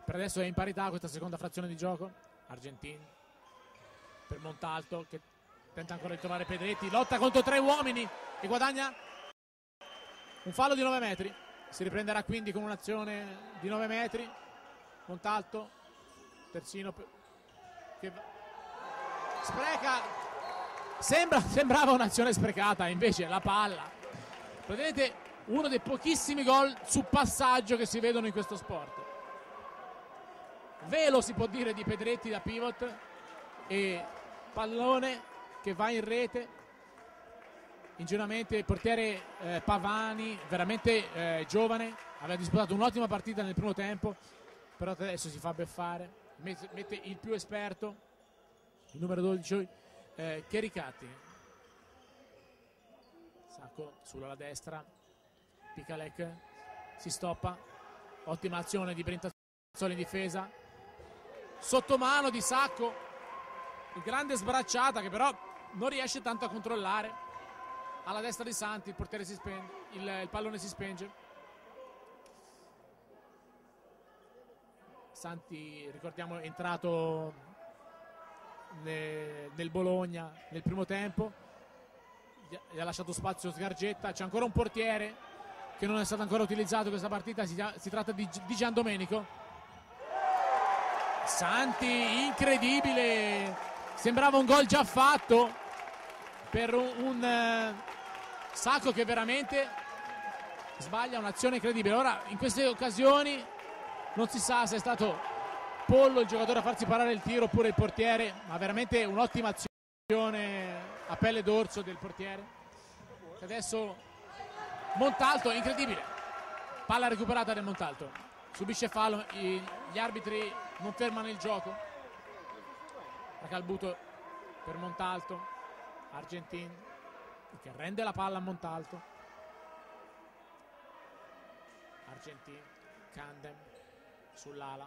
per adesso è in parità questa seconda frazione di gioco. Argentin per Montalto che tenta ancora di trovare Pedretti, lotta contro 3 uomini e guadagna un fallo di 9 metri. Si riprenderà quindi con un'azione di 9 metri. Montalto, terzino che spreca, sembrava un'azione sprecata, invece la palla, praticamente uno dei pochissimi gol su passaggio che si vedono in questo sport. Velo si può dire di Pedretti da pivot e pallone che va in rete. Ingenuamente il portiere Pavani, veramente giovane, aveva disputato un'ottima partita nel primo tempo, però adesso si fa beffare, mette il più esperto, il numero 12, Chericati. Sacco sulla destra, Picalec si stoppa, ottima azione di Brentazzoli in difesa, sottomano di Sacco, grande sbracciata che però non riesce tanto a controllare. Alla destra di Santi il portiere si spenge, il pallone si spenge. Santi, ricordiamo, è entrato nel Bologna nel primo tempo, gli ha lasciato spazio Sgargetta. C'è ancora un portiere che non è stato ancora utilizzato in questa partita, si tratta di Giandomenico. Santi, incredibile, sembrava un gol già fatto per un Sacco che veramente sbaglia un'azione incredibile. Ora in queste occasioni non si sa se è stato Pollo il giocatore a farsi parare il tiro oppure il portiere, ma veramente un'ottima azione a pelle d'orso del portiere. Adesso Montalto, incredibile, palla recuperata del Montalto, subisce fallo, gli arbitri non fermano il gioco. Racalbuto per Montalto, Argentin che rende la palla a Montalto. Argentin, Candem sull'ala,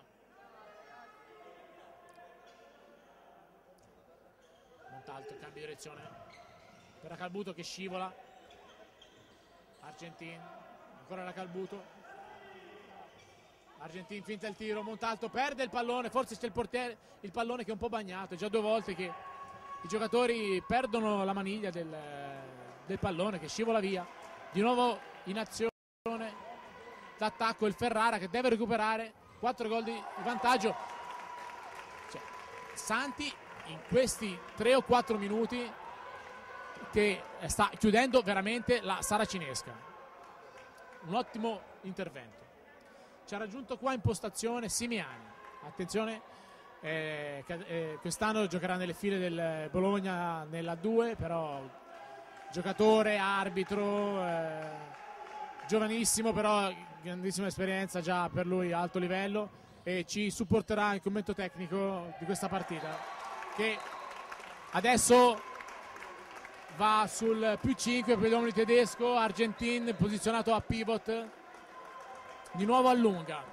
Montalto cambia direzione per Racalbuto che scivola. Argentin, ancora Racalbuto, Argentin finta il tiro, Montalto perde il pallone, forse c'è il portiere, il pallone che è un po' bagnato. È già 2 volte che i giocatori perdono la maniglia del pallone che scivola via. Di nuovo in azione d'attacco il Ferrara che deve recuperare 4 gol di vantaggio. Cioè, Santi in questi 3 o 4 minuti che sta chiudendo veramente la saracinesca. Un ottimo intervento. Ci ha raggiunto qua in postazione Simiani, attenzione, quest'anno giocherà nelle file del Bologna nella 2, però giocatore, arbitro, giovanissimo, però grandissima esperienza già per lui, alto livello, e ci supporterà il commento tecnico di questa partita che adesso va sul più 5 per gli uomini tedesco. Argentin posizionato a pivot, di nuovo allunga.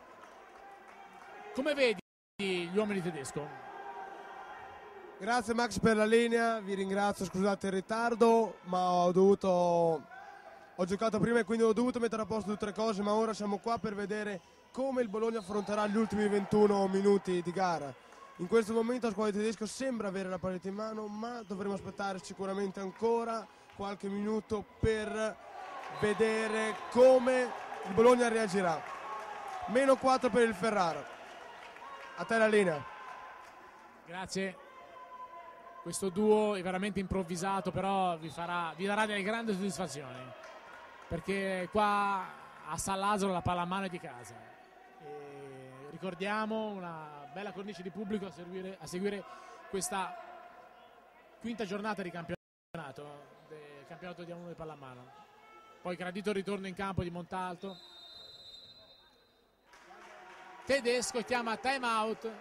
Come vedi gli uomini tedesco? Grazie Max per la linea, vi ringrazio, scusate il ritardo, ma ho giocato prima e quindi ho dovuto mettere a posto tutte le cose, ma ora siamo qua per vedere come il Bologna affronterà gli ultimi 21 minuti di gara. In questo momento la squadra tedesca sembra avere la palletta in mano, ma dovremo aspettare sicuramente ancora qualche minuto per vedere come il Bologna reagirà. -4 per il Ferrara. A te la linea. Grazie. Questo duo è veramente improvvisato, però vi darà delle grandi soddisfazioni, perché qua a San Lazzaro la pallamano è di casa. E ricordiamo una bella cornice di pubblico a seguire questa quinta giornata di campionato, del campionato di A1 di pallamano. Poi gradito il ritorno in campo di Montalto. Tedesco chiama time out,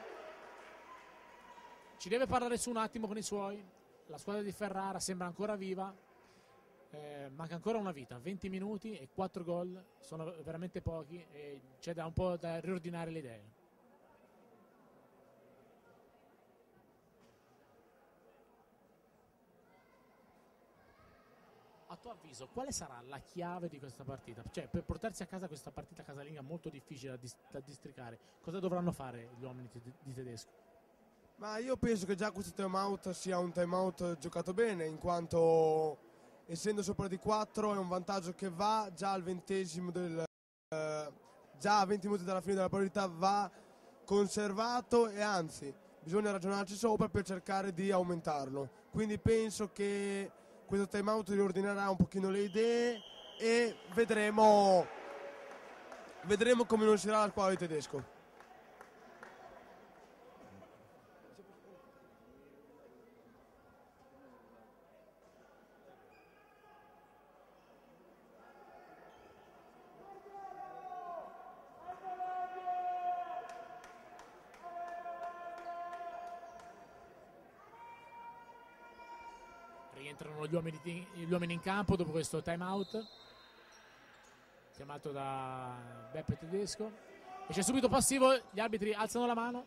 ci deve parlare su un attimo con i suoi. La squadra di Ferrara sembra ancora viva, manca ancora una vita, 20 minuti e 4 gol sono veramente pochi e c'è un po' da riordinare le idee. tuo avviso, quale sarà la chiave di questa partita? Cioè, per portarsi a casa questa partita casalinga molto difficile da districare, cosa dovranno fare gli uomini di Tedesco? Ma io penso che già questo time out sia un time out giocato bene, in quanto essendo sopra di 4 è un vantaggio che va già al 20° già a 20 minuti dalla fine della partita va conservato, e anzi bisogna ragionarci sopra per cercare di aumentarlo. Quindi penso che questo time out riordinerà un pochino le idee e vedremo come non uscirà la squadra di Tedesco. Rientrano gli uomini in campo dopo questo time out chiamato da Beppe Tedesco, e c'è subito passivo, gli arbitri alzano la mano.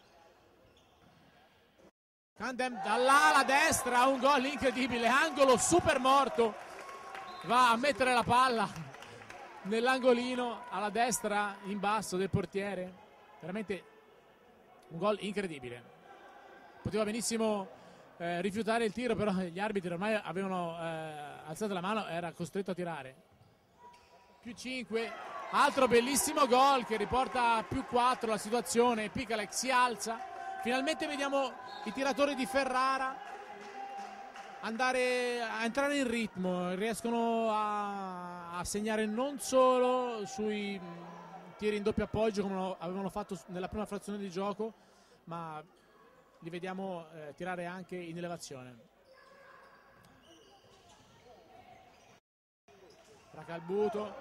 Candem dall'ala destra, un gol incredibile, angolo super morto, va a mettere la palla nell'angolino alla destra in basso del portiere, veramente un gol incredibile. Poteva benissimo rifiutare il tiro, però gli arbitri ormai avevano alzato la mano, era costretto a tirare. Più 5, altro bellissimo gol che riporta a più 4 la situazione. Picalek si alza, finalmente vediamo i tiratori di Ferrara a entrare in ritmo, riescono a segnare non solo sui tiri in doppio appoggio come avevano fatto nella prima frazione di gioco, ma li vediamo tirare anche in elevazione. Racalbuto,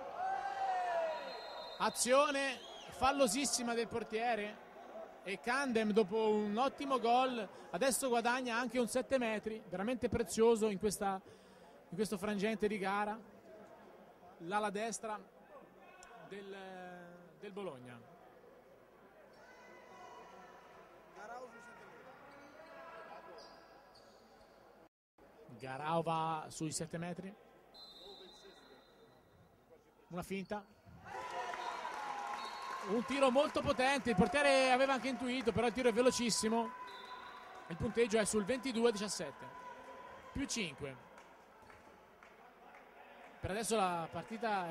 azione fallosissima del portiere, e Candem dopo un ottimo gol adesso guadagna anche un 7 metri, veramente prezioso in questo frangente di gara, l'ala destra del Bologna. Garau va sui 7 metri, una finta, un tiro molto potente, il portiere aveva anche intuito, però il tiro è velocissimo, il punteggio è sul 22-17, più 5. Per adesso la partita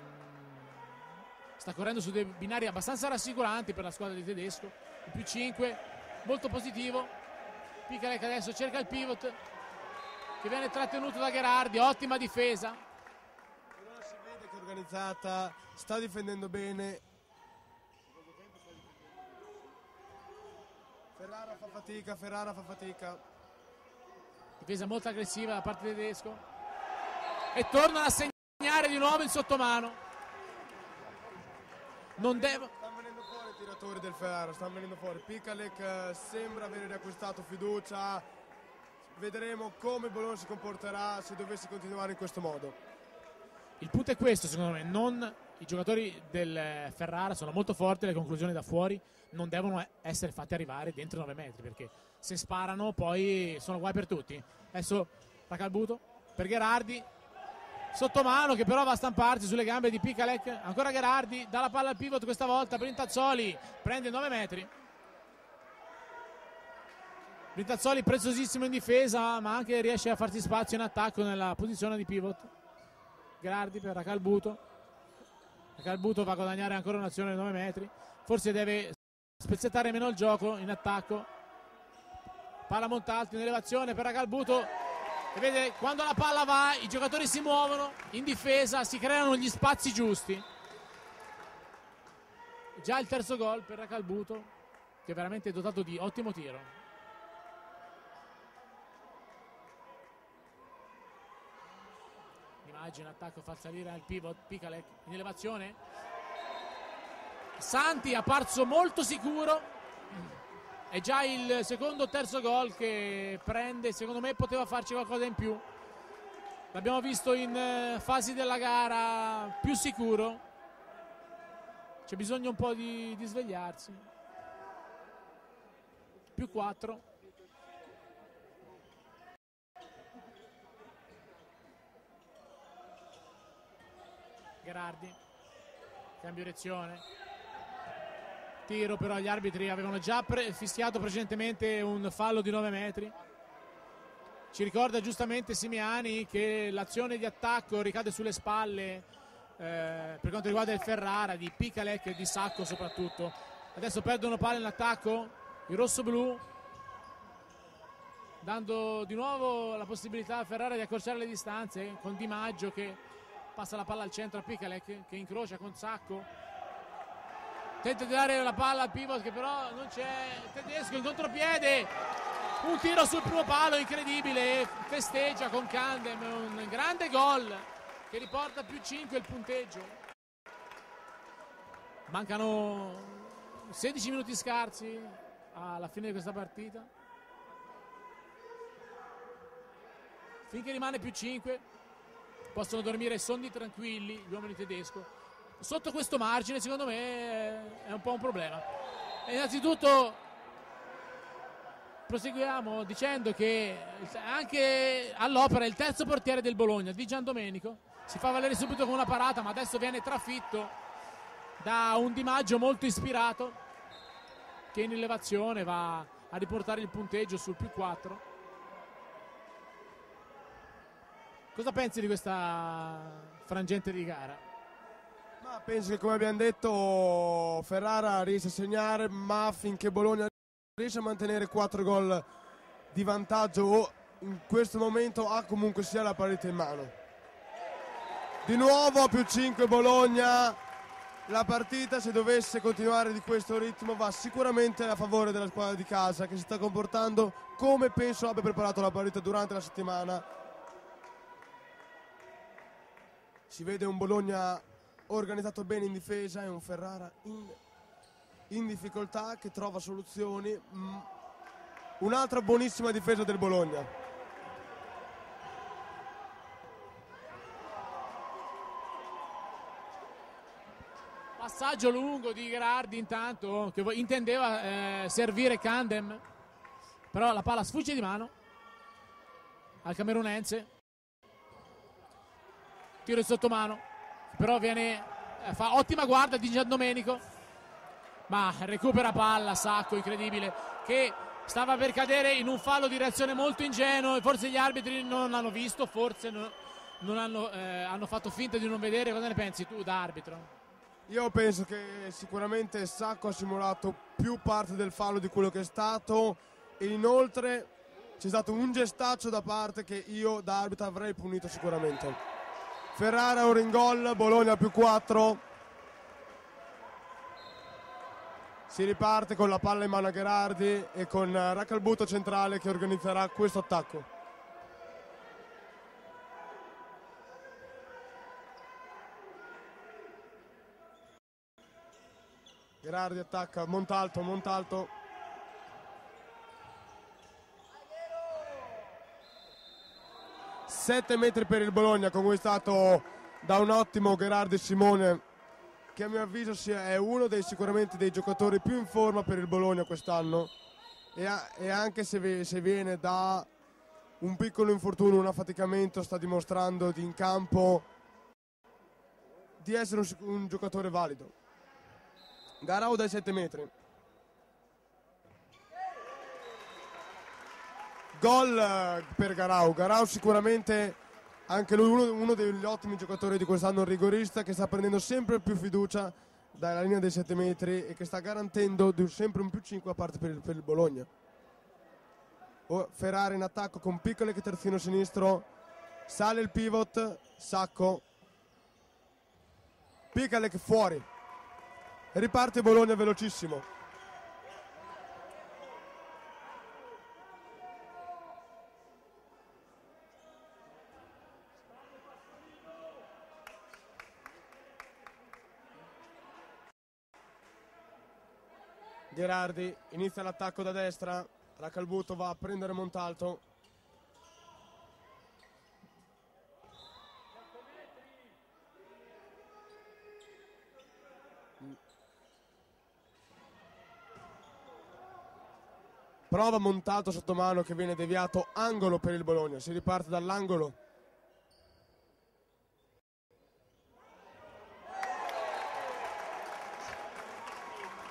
sta correndo su dei binari abbastanza rassicuranti per la squadra di Tedesco, il più 5 molto positivo. Picalek adesso cerca il pivot che viene trattenuto da Gherardi, ottima difesa. Però si vede che è organizzata, sta difendendo bene. Ferrara fa fatica. Difesa molto aggressiva da parte tedesco. E tornano a segnare di nuovo il sottomano. Stanno venendo fuori i tiratori del Ferrara, stanno venendo fuori. Picalek sembra avere riacquistato fiducia. Vedremo come Bologna si comporterà se dovesse continuare in questo modo. Il punto è questo, secondo me, i giocatori del Ferrara sono molto forti, le conclusioni da fuori non devono essere fatte arrivare dentro i 9 metri, perché se sparano poi sono guai per tutti. Adesso Racalbuto per Gherardi, sottomano che però va a stamparsi sulle gambe di Picalek, ancora Gherardi, dà la palla al pivot questa volta, Brintazzoli prende 9 metri. Brintazzoli preziosissimo in difesa, ma anche riesce a farsi spazio in attacco nella posizione di pivot. Gherardi per Racalbuto. Racalbuto va a guadagnare ancora un'azione di 9 metri. Forse deve spezzettare meno il gioco in attacco. Palla Montalti in elevazione per Racalbuto. E vede, quando la palla va, i giocatori si muovono in difesa, si creano gli spazi giusti. Già il terzo gol per Racalbuto, che è veramente dotato di ottimo tiro. In attacco, fa salire al pivot Picalek in elevazione. Santi è apparso molto sicuro, è già il secondo o terzo gol che prende, secondo me poteva farci qualcosa in più, l'abbiamo visto in fasi della gara più sicuro, c'è bisogno un po' di svegliarsi. Più 4. Gherardi, cambio direzione, tiro, però gli arbitri avevano già fischiato precedentemente un fallo di 9 metri. Ci ricorda giustamente Simiani che l'azione di attacco ricade sulle spalle per quanto riguarda il Ferrara di Picalec e di Sacco soprattutto. Adesso perdono palla in attacco i rossoblù, dando di nuovo la possibilità a Ferrara di accorciare le distanze con Di Maggio che passa la palla al centro a Picalec che incrocia con Sacco, tenta di dare la palla al pivot che però non c'è, Tedesco in contropiede, un tiro sul primo palo incredibile, festeggia con Candem, un grande gol che riporta più 5 il punteggio. Mancano 16 minuti scarsi alla fine di questa partita, finché rimane più 5 possono dormire sonni tranquilli gli uomini tedesco. Sotto questo margine secondo me è un po' un problema. E innanzitutto proseguiamo dicendo che anche all'opera il terzo portiere del Bologna, Di Giandomenico, si fa valere subito con una parata, ma adesso viene trafitto da un Di Maggio molto ispirato che in elevazione va a riportare il punteggio sul più 4. Cosa pensi di questa frangente di gara? Ma penso che, come abbiamo detto, Ferrara riesce a segnare, ma finché Bologna riesce a mantenere 4 gol di vantaggio, in questo momento ha comunque sia la parità in mano. Di nuovo a più 5 Bologna. La partita, se dovesse continuare di questo ritmo, va sicuramente a favore della squadra di casa, che si sta comportando come penso abbia preparato la partita durante la settimana. Si vede un Bologna organizzato bene in difesa e un Ferrara in difficoltà che trova soluzioni. Un'altra buonissima difesa del Bologna. Passaggio lungo di Gherardi intanto che intendeva servire Candem, però la palla sfugge di mano al camerunense. Tiro in sottomano, però fa ottima guardia di Giandomenico, ma recupera palla Sacco, incredibile, che stava per cadere in un fallo di reazione molto ingenuo e forse gli arbitri non l'hanno visto, forse non hanno fatto finta di non vedere. Cosa ne pensi tu da arbitro? Io penso che sicuramente Sacco ha simulato più parte del fallo di quello che è stato, e inoltre c'è stato un gestaccio da parte che io da arbitro avrei punito sicuramente. Ferrara ora in gol, Bologna più 4. Si riparte con la palla in mano a Gherardi e con Racalbuto centrale che organizzerà questo attacco. Gherardi attacca, Montalto. 7 metri per il Bologna, conquistato da un ottimo Gherardi Simone, che a mio avviso è uno sicuramente dei giocatori più in forma per il Bologna quest'anno, e anche se viene da un piccolo infortunio, un affaticamento, sta dimostrando in campo di essere un giocatore valido. Garau dai 7 metri. Gol per Garau sicuramente anche lui uno degli ottimi giocatori di quest'anno, il rigorista, che sta prendendo sempre più fiducia dalla linea dei 7 metri e che sta garantendo sempre un più 5 a parte per il Bologna. Ferrari in attacco con Piccole che terzino sinistro, sale il pivot, Sacco, Piccole che fuori, riparte Bologna velocissimo. Gherardi inizia l'attacco da destra, Racalbuto va a prendere Montalto. Prova Montalto sotto mano che viene deviato, angolo per il Bologna, si riparte dall'angolo.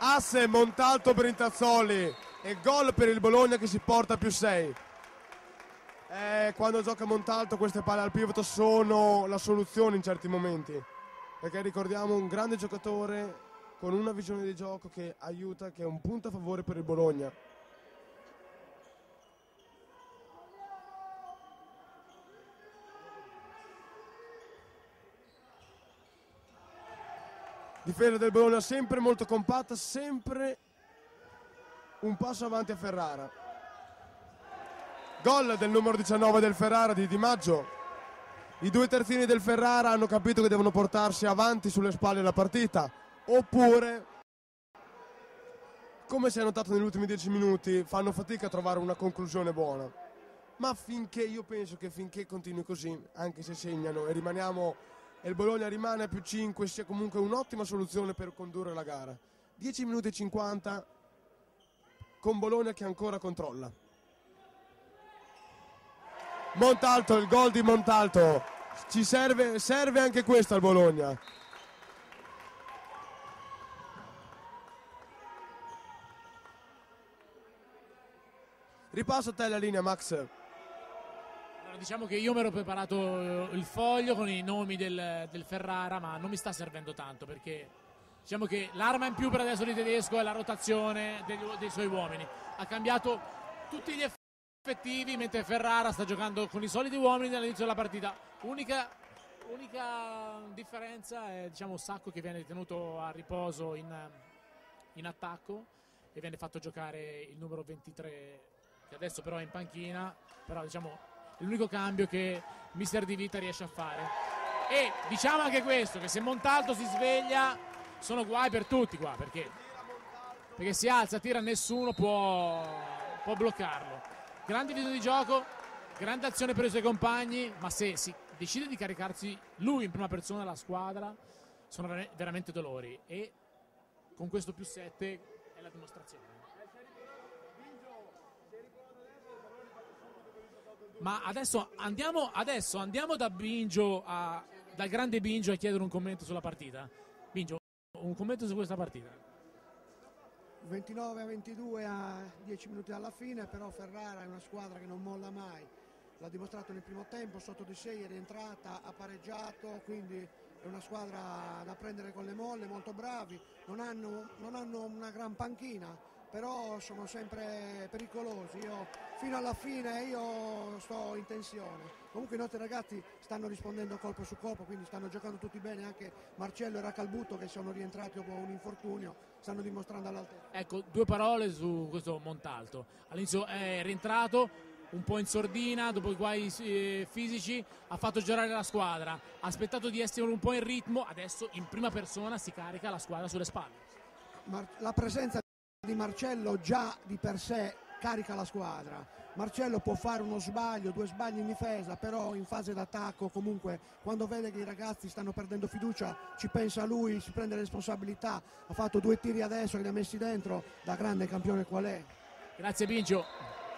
Asse, Montalto per Intazzoli e gol per il Bologna che si porta più 6. Quando gioca Montalto queste palle al pivot sono la soluzione in certi momenti, perché ricordiamo un grande giocatore con una visione di gioco che aiuta, che è un punto a favore per il Bologna. Difesa del Bologna sempre molto compatta, sempre un passo avanti a Ferrara. Gol del numero 19 del Ferrara di Di Maggio. I due terzini del Ferrara hanno capito che devono portarsi avanti sulle spalle la partita, oppure, come si è notato negli ultimi 10 minuti, fanno fatica a trovare una conclusione buona. Ma io penso che finché continui così, anche se segnano e il Bologna rimane a più 5, sia comunque un'ottima soluzione per condurre la gara. 10 minuti e 50 con Bologna che ancora controlla. Montalto, il gol di Montalto, serve anche questo al Bologna. Ripasso a te la linea, Max. Allora, diciamo che io mi ero preparato il foglio con i nomi del Ferrara, ma non mi sta servendo tanto, perché diciamo che l'arma in più per adesso di Tedesco è la rotazione dei suoi uomini. Ha cambiato tutti gli effettivi, mentre Ferrara sta giocando con i soliti uomini dall'inizio della partita. Unica differenza è, diciamo, Sacco, che viene tenuto a riposo in attacco e viene fatto giocare il numero 23, che adesso però è in panchina. Però diciamo è l'unico cambio che mister Di Vita riesce a fare. E diciamo anche questo, che se Montalto si sveglia sono guai per tutti qua, perché si alza, tira, nessuno può bloccarlo. Grande video di gioco, grande azione per i suoi compagni, ma se si decide di caricarsi lui in prima persona la squadra, sono veramente dolori, e con questo più 7 è la dimostrazione. Ma adesso andiamo da Bingio, dal grande Bingio, a chiedere un commento sulla partita. Bingio, un commento su questa partita. 29-22 a 10 minuti dalla fine, però Ferrara è una squadra che non molla mai, l'ha dimostrato nel primo tempo, sotto di 6 è rientrata, ha pareggiato, quindi è una squadra da prendere con le molle, molto bravi, non hanno una gran panchina, però sono sempre pericolosi. Fino alla fine io sto in tensione. Comunque i nostri ragazzi stanno rispondendo colpo su colpo, quindi stanno giocando tutti bene, anche Marcello e Racalbuto, che sono rientrati dopo un infortunio, stanno dimostrando all'altezza. Ecco, due parole su questo Montalto. All'inizio è rientrato un po' in sordina, dopo i guai fisici, ha fatto girare la squadra, ha aspettato di essere un po' in ritmo, adesso in prima persona si carica la squadra sulle spalle. La presenza di Marcello già di per sé carica la squadra. Marcello può fare uno sbaglio, 2 sbagli in difesa, però in fase d'attacco comunque, quando vede che i ragazzi stanno perdendo fiducia, ci pensa lui, si prende le responsabilità. Ha fatto 2 tiri adesso che li ha messi dentro, da grande campione qual è. Grazie Bingio.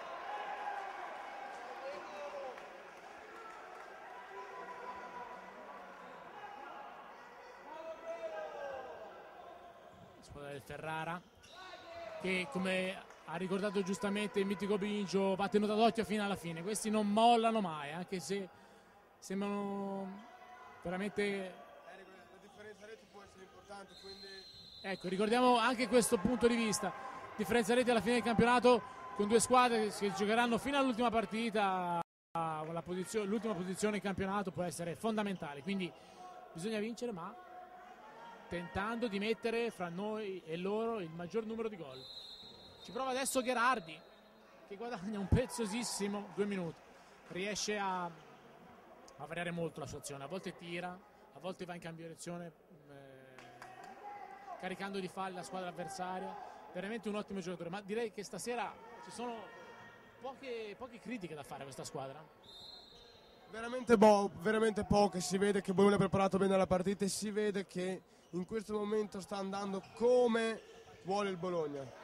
Squadra del Ferrara, che, come ha ricordato giustamente il mitico Bingio, va tenuto d'occhio fino alla fine. Questi non mollano mai, anche se sembrano veramente... La differenza reti può essere importante, quindi... Ecco, ricordiamo anche questo punto di vista. Differenza reti alla fine del campionato, con 2 squadre che giocheranno fino all'ultima partita. L'ultima posizione in campionato può essere fondamentale, quindi bisogna vincere, ma tentando di mettere fra noi e loro il maggior numero di gol. Ci prova adesso Gherardi, che guadagna un preziosissimo 2 minuti. Riesce a variare molto la sua azione, a volte tira, a volte va in cambio direzione, caricando di falli la squadra avversaria. Veramente un ottimo giocatore, ma direi che stasera ci sono poche critiche da fare a questa squadra. Veramente poche. Si vede che Bologna ha preparato bene la partita e si vede che in questo momento sta andando come vuole il Bologna.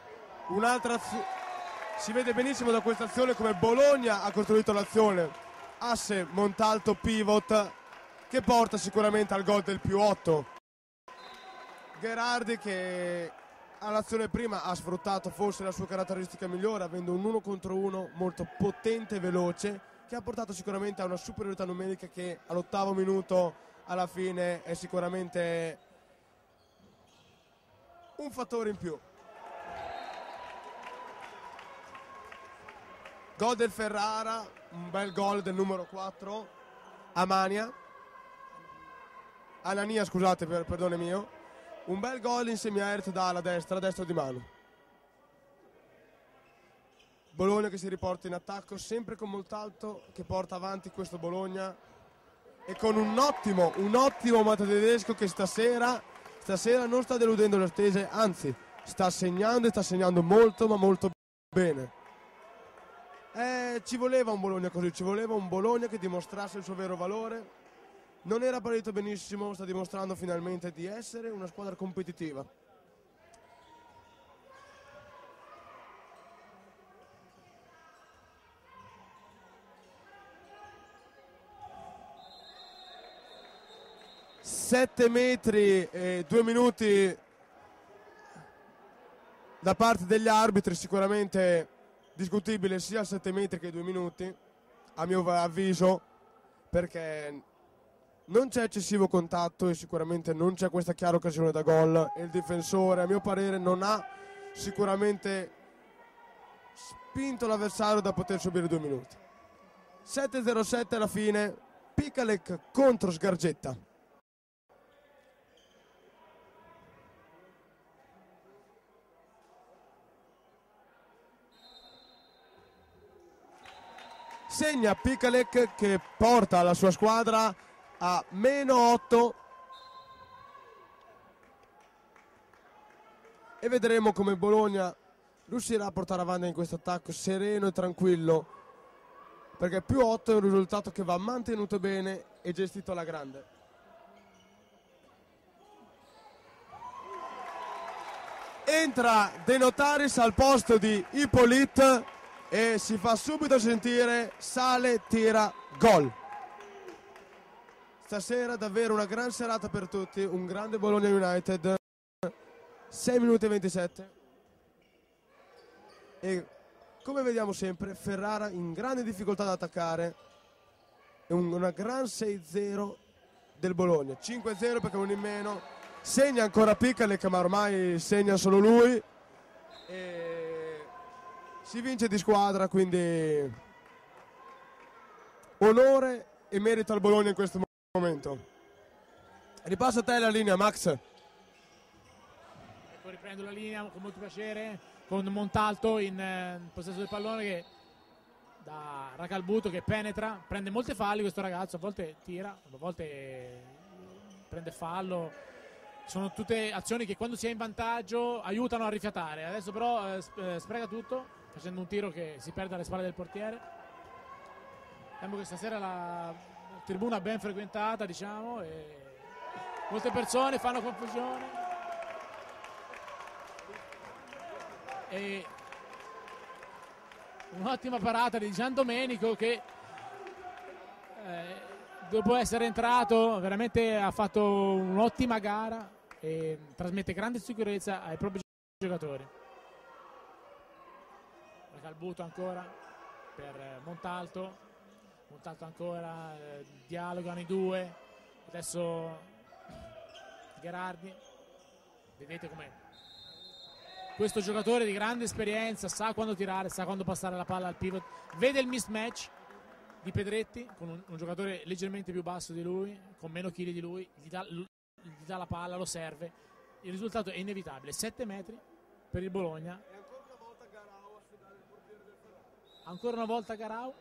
Si vede benissimo da questa azione come Bologna ha costruito l'azione. Asse, Montalto, pivot, che porta sicuramente al gol del più 8. Gherardi che all'azione prima ha sfruttato forse la sua caratteristica migliore, avendo un 1 contro 1 molto potente e veloce, che ha portato sicuramente a una superiorità numerica che all'8° minuto alla fine è sicuramente un fattore in più. Gol del Ferrara, un bel gol del numero 4, Anania, scusate, perdone mio. Un bel gol in semi-aereo dalla destra di mano. Bologna che si riporta in attacco, sempre con Montalto che porta avanti questo Bologna e con un ottimo Matteo Tedesco che stasera non sta deludendo le attese, anzi sta segnando molto ma molto bene. Ci voleva un Bologna così, ci voleva un Bologna che dimostrasse il suo vero valore. Non era partito benissimo, sta dimostrando finalmente di essere una squadra competitiva. Sette metri e 2 minuti da parte degli arbitri, sicuramente discutibile sia 7 metri che 2 minuti, a mio avviso, perché non c'è eccessivo contatto e sicuramente non c'è questa chiara occasione da gol e il difensore, a mio parere, non ha sicuramente spinto l'avversario da poter subire 2 minuti. 7-0-7 alla fine, Picalec contro Sgargetta. Segna Picalec che porta la sua squadra a -8 e vedremo come Bologna riuscirà a portare avanti in questo attacco sereno e tranquillo, perché +8 è un risultato che va mantenuto bene e gestito alla grande. Entra De Notaris al posto di Hippolyte e si fa subito sentire, sale, tira, gol. Stasera davvero una gran serata per tutti, un grande Bologna United. 6 minuti e 27 e come vediamo sempre Ferrara in grande difficoltà ad attaccare e una gran 6-0 del Bologna. 5-0 perché uno in meno, segna ancora Picalec ma ormai segna solo lui e si vince di squadra, quindi onore e merito al Bologna in questo momento. Ripasso a te la linea, Max. Ecco, riprendo la linea con molto piacere con Montalto in possesso del pallone che da Racalbuto che penetra, prende molte falli questo ragazzo, a volte tira, a volte prende fallo. Sono tutte azioni che quando si è in vantaggio aiutano a rifiatare. Adesso però spreca tutto facendo un tiro che si perde alle spalle del portiere. Vediamo che stasera la tribuna ben frequentata, diciamo, e molte persone fanno confusione. E un'ottima parata di Gian Domenico che dopo essere entrato veramente ha fatto un'ottima gara e trasmette grande sicurezza ai propri giocatori. Calbuto ancora per Montalto ancora, dialogano i due, adesso Gherardi, vedete com'è questo giocatore di grande esperienza, sa quando tirare, sa quando passare la palla al pivot, vede il mismatch di Pedretti con un giocatore leggermente più basso di lui, con meno chili di lui, gli dà la palla, lo serve, il risultato è inevitabile, 7 metri per il Bologna. E ancora una volta Garau a sfidare il portiere del Ferrara. Ancora una volta Garau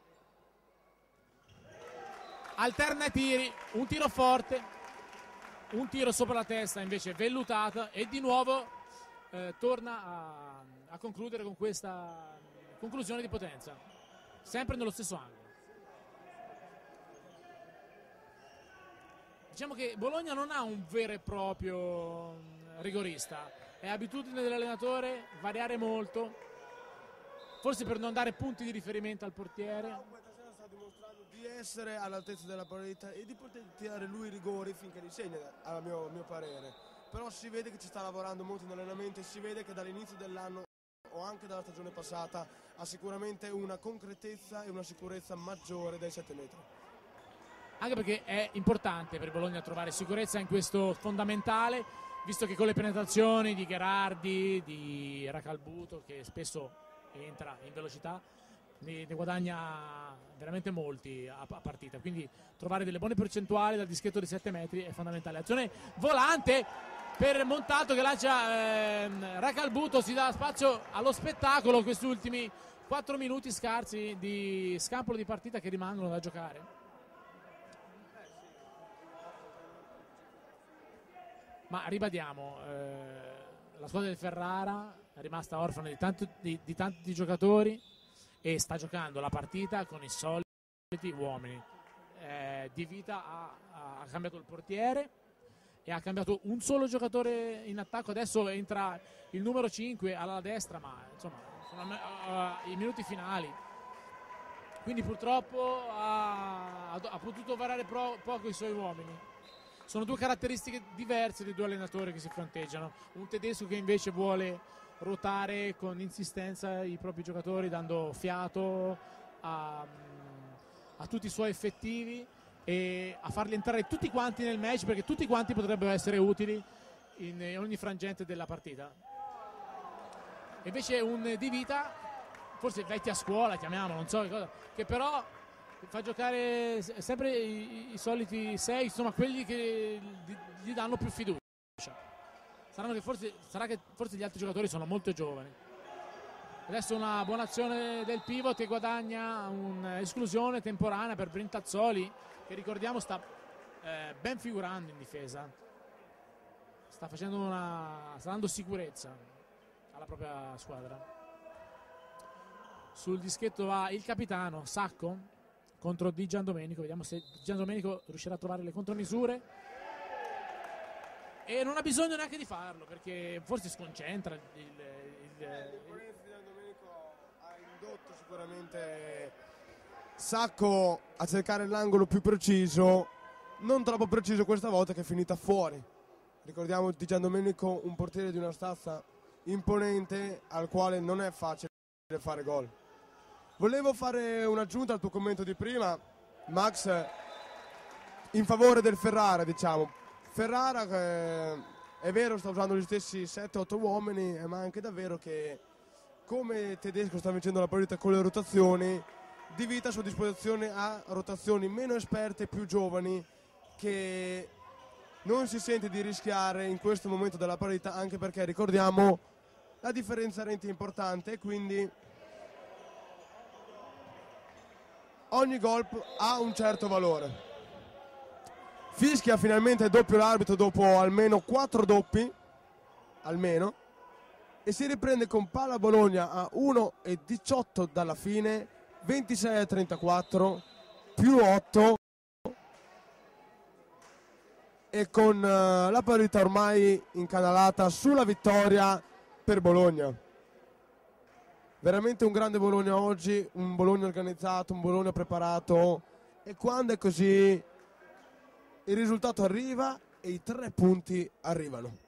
alterna i tiri, un tiro forte, un tiro sopra la testa invece vellutato e di nuovo torna a concludere con questa conclusione di potenza, sempre nello stesso angolo. Diciamo che Bologna non ha un vero e proprio rigorista, è abitudine dell'allenatore variare molto, forse per non dare punti di riferimento al portiere. Sta dimostrando di essere all'altezza della partita e di poter tirare lui i rigori finché li segna, a mio parere. però si vede che ci sta lavorando molto in allenamento e si vede che dall'inizio dell'anno o anche dalla stagione passata ha sicuramente una concretezza e una sicurezza maggiore dai 7 metri. Anche perché è importante per Bologna trovare sicurezza in questo fondamentale, visto che con le penetrazioni di Gherardi, di Racalbuto, che spesso entra in velocità, ne guadagna veramente molti a partita, quindi trovare delle buone percentuali dal dischetto di 7 metri è fondamentale. Azione volante per Montalto che lancia Racalbuto, si dà spazio allo spettacolo questi ultimi 4 minuti scarsi di scampolo di partita che rimangono da giocare. Ma ribadiamo, la squadra del Ferrara è rimasta orfana di tanti giocatori e sta giocando la partita con i soliti uomini. Di Vita ha cambiato il portiere e ha cambiato un solo giocatore in attacco, adesso entra il numero 5 alla destra, ma insomma sono i minuti finali, quindi purtroppo ha potuto varare poco i suoi uomini. Sono due caratteristiche diverse dei due allenatori che si fronteggiano, un tedesco che invece vuole ruotare con insistenza i propri giocatori, dando fiato a tutti i suoi effettivi e a farli entrare tutti quanti nel match, perché tutti quanti potrebbero essere utili in ogni frangente della partita. E invece un Di Vita, forse vecchia scuola, chiamiamolo, non so che cosa, che però fa giocare sempre i soliti 6, insomma quelli che gli danno più fiducia. Sarà che forse gli altri giocatori sono molto giovani. Adesso una buona azione del pivot che guadagna un'esclusione temporanea per Brintazzoli, che ricordiamo sta ben figurando in difesa, sta dando sicurezza alla propria squadra. Sul dischetto va il capitano Sacco contro Di Giandomenico, vediamo se Di Giandomenico riuscirà a trovare le contromisure e non ha bisogno neanche di farlo, perché forse sconcentra L'imponenza di Giandomenico ha indotto sicuramente Sacco a cercare l'angolo più preciso, non troppo preciso questa volta, che è finita fuori. Ricordiamo Di Giandomenico, un portiere di una stazza imponente al quale non è facile fare gol. Volevo fare un'aggiunta al tuo commento di prima, Max, in favore del Ferrara, diciamo. Ferrara, è vero, sta usando gli stessi 7-8 uomini, ma è anche davvero che, come Tedesco sta vincendo la partita con le rotazioni, Di Vita a sua disposizione ha rotazioni meno esperte, più giovani, che non si sente di rischiare in questo momento della partita, anche perché, ricordiamo, la differenza reti è importante e quindi ogni gol ha un certo valore. Fischia finalmente doppio l'arbitro dopo almeno 4 doppi, almeno, e si riprende con palla Bologna a 1:18 dalla fine, 26:34 più 8, e con la parità ormai incanalata sulla vittoria per Bologna. Veramente un grande Bologna oggi, un Bologna organizzato, un Bologna preparato, e quando è così il risultato arriva e i 3 punti arrivano.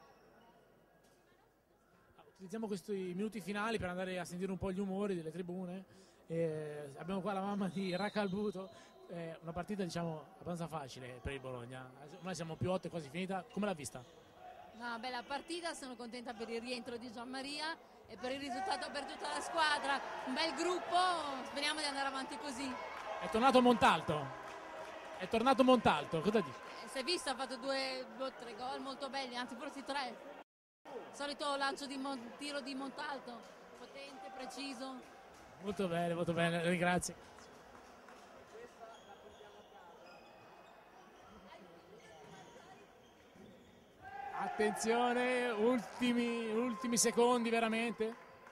Utilizziamo questi minuti finali per andare a sentire un po' gli umori delle tribune. Abbiamo qua la mamma di Racalbuto, una partita diciamo abbastanza facile per il Bologna. Noi siamo più 8, è quasi finita. Come l'ha vista? Una bella partita, sono contenta per il rientro di Gianmaria e per il risultato per tutta la squadra. Un bel gruppo, speriamo di andare avanti così. È tornato Montalto. Cosa dici? Si è visto, ha fatto 2 o 3 gol molto belli, anzi forse 3. Solito lancio di tiro di Montalto, potente, preciso. Molto bene, ringrazio. Attenzione, ultimi secondi veramente.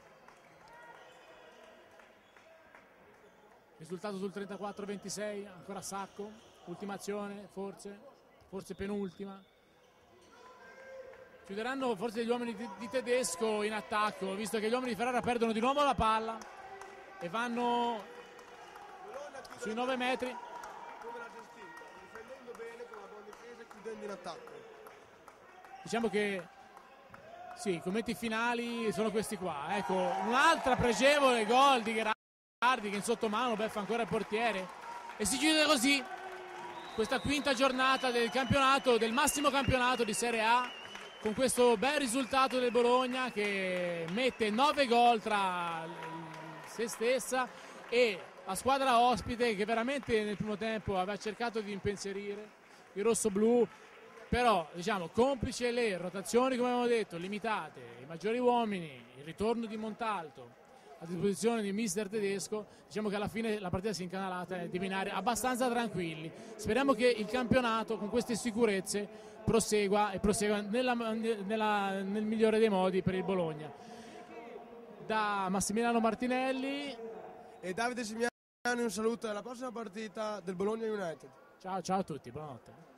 Risultato sul 34-26, ancora Sacco, ultima azione, forse penultima. Chiuderanno forse gli uomini di Tedesco in attacco, visto che gli uomini di Ferrara perdono di nuovo la palla e vanno sui 9 metri. Come l'ha gestita? Difendendo bene, con una buona difesa e chiudendo in attacco. diciamo che sì, i commenti finali sono questi qua. Ecco, un'altra pregevole gol di Gherardi che in sottomano beffa ancora il portiere e si chiude così questa quinta giornata del campionato, del massimo campionato di Serie A, con questo bel risultato del Bologna che mette 9 gol tra se stessa e la squadra ospite che veramente nel primo tempo aveva cercato di impensierire il rossoblu, però diciamo complice le rotazioni, come abbiamo detto, limitate, i maggiori uomini, il ritorno di Montalto a disposizione di mister tedesco, diciamo che alla fine la partita si è incanalata di binari abbastanza tranquilli. Speriamo che il campionato con queste sicurezze prosegua nel migliore dei modi per il Bologna. Da Massimiliano Martinelli e Davide Simiani un saluto alla prossima partita del Bologna United. Ciao a tutti, buonanotte.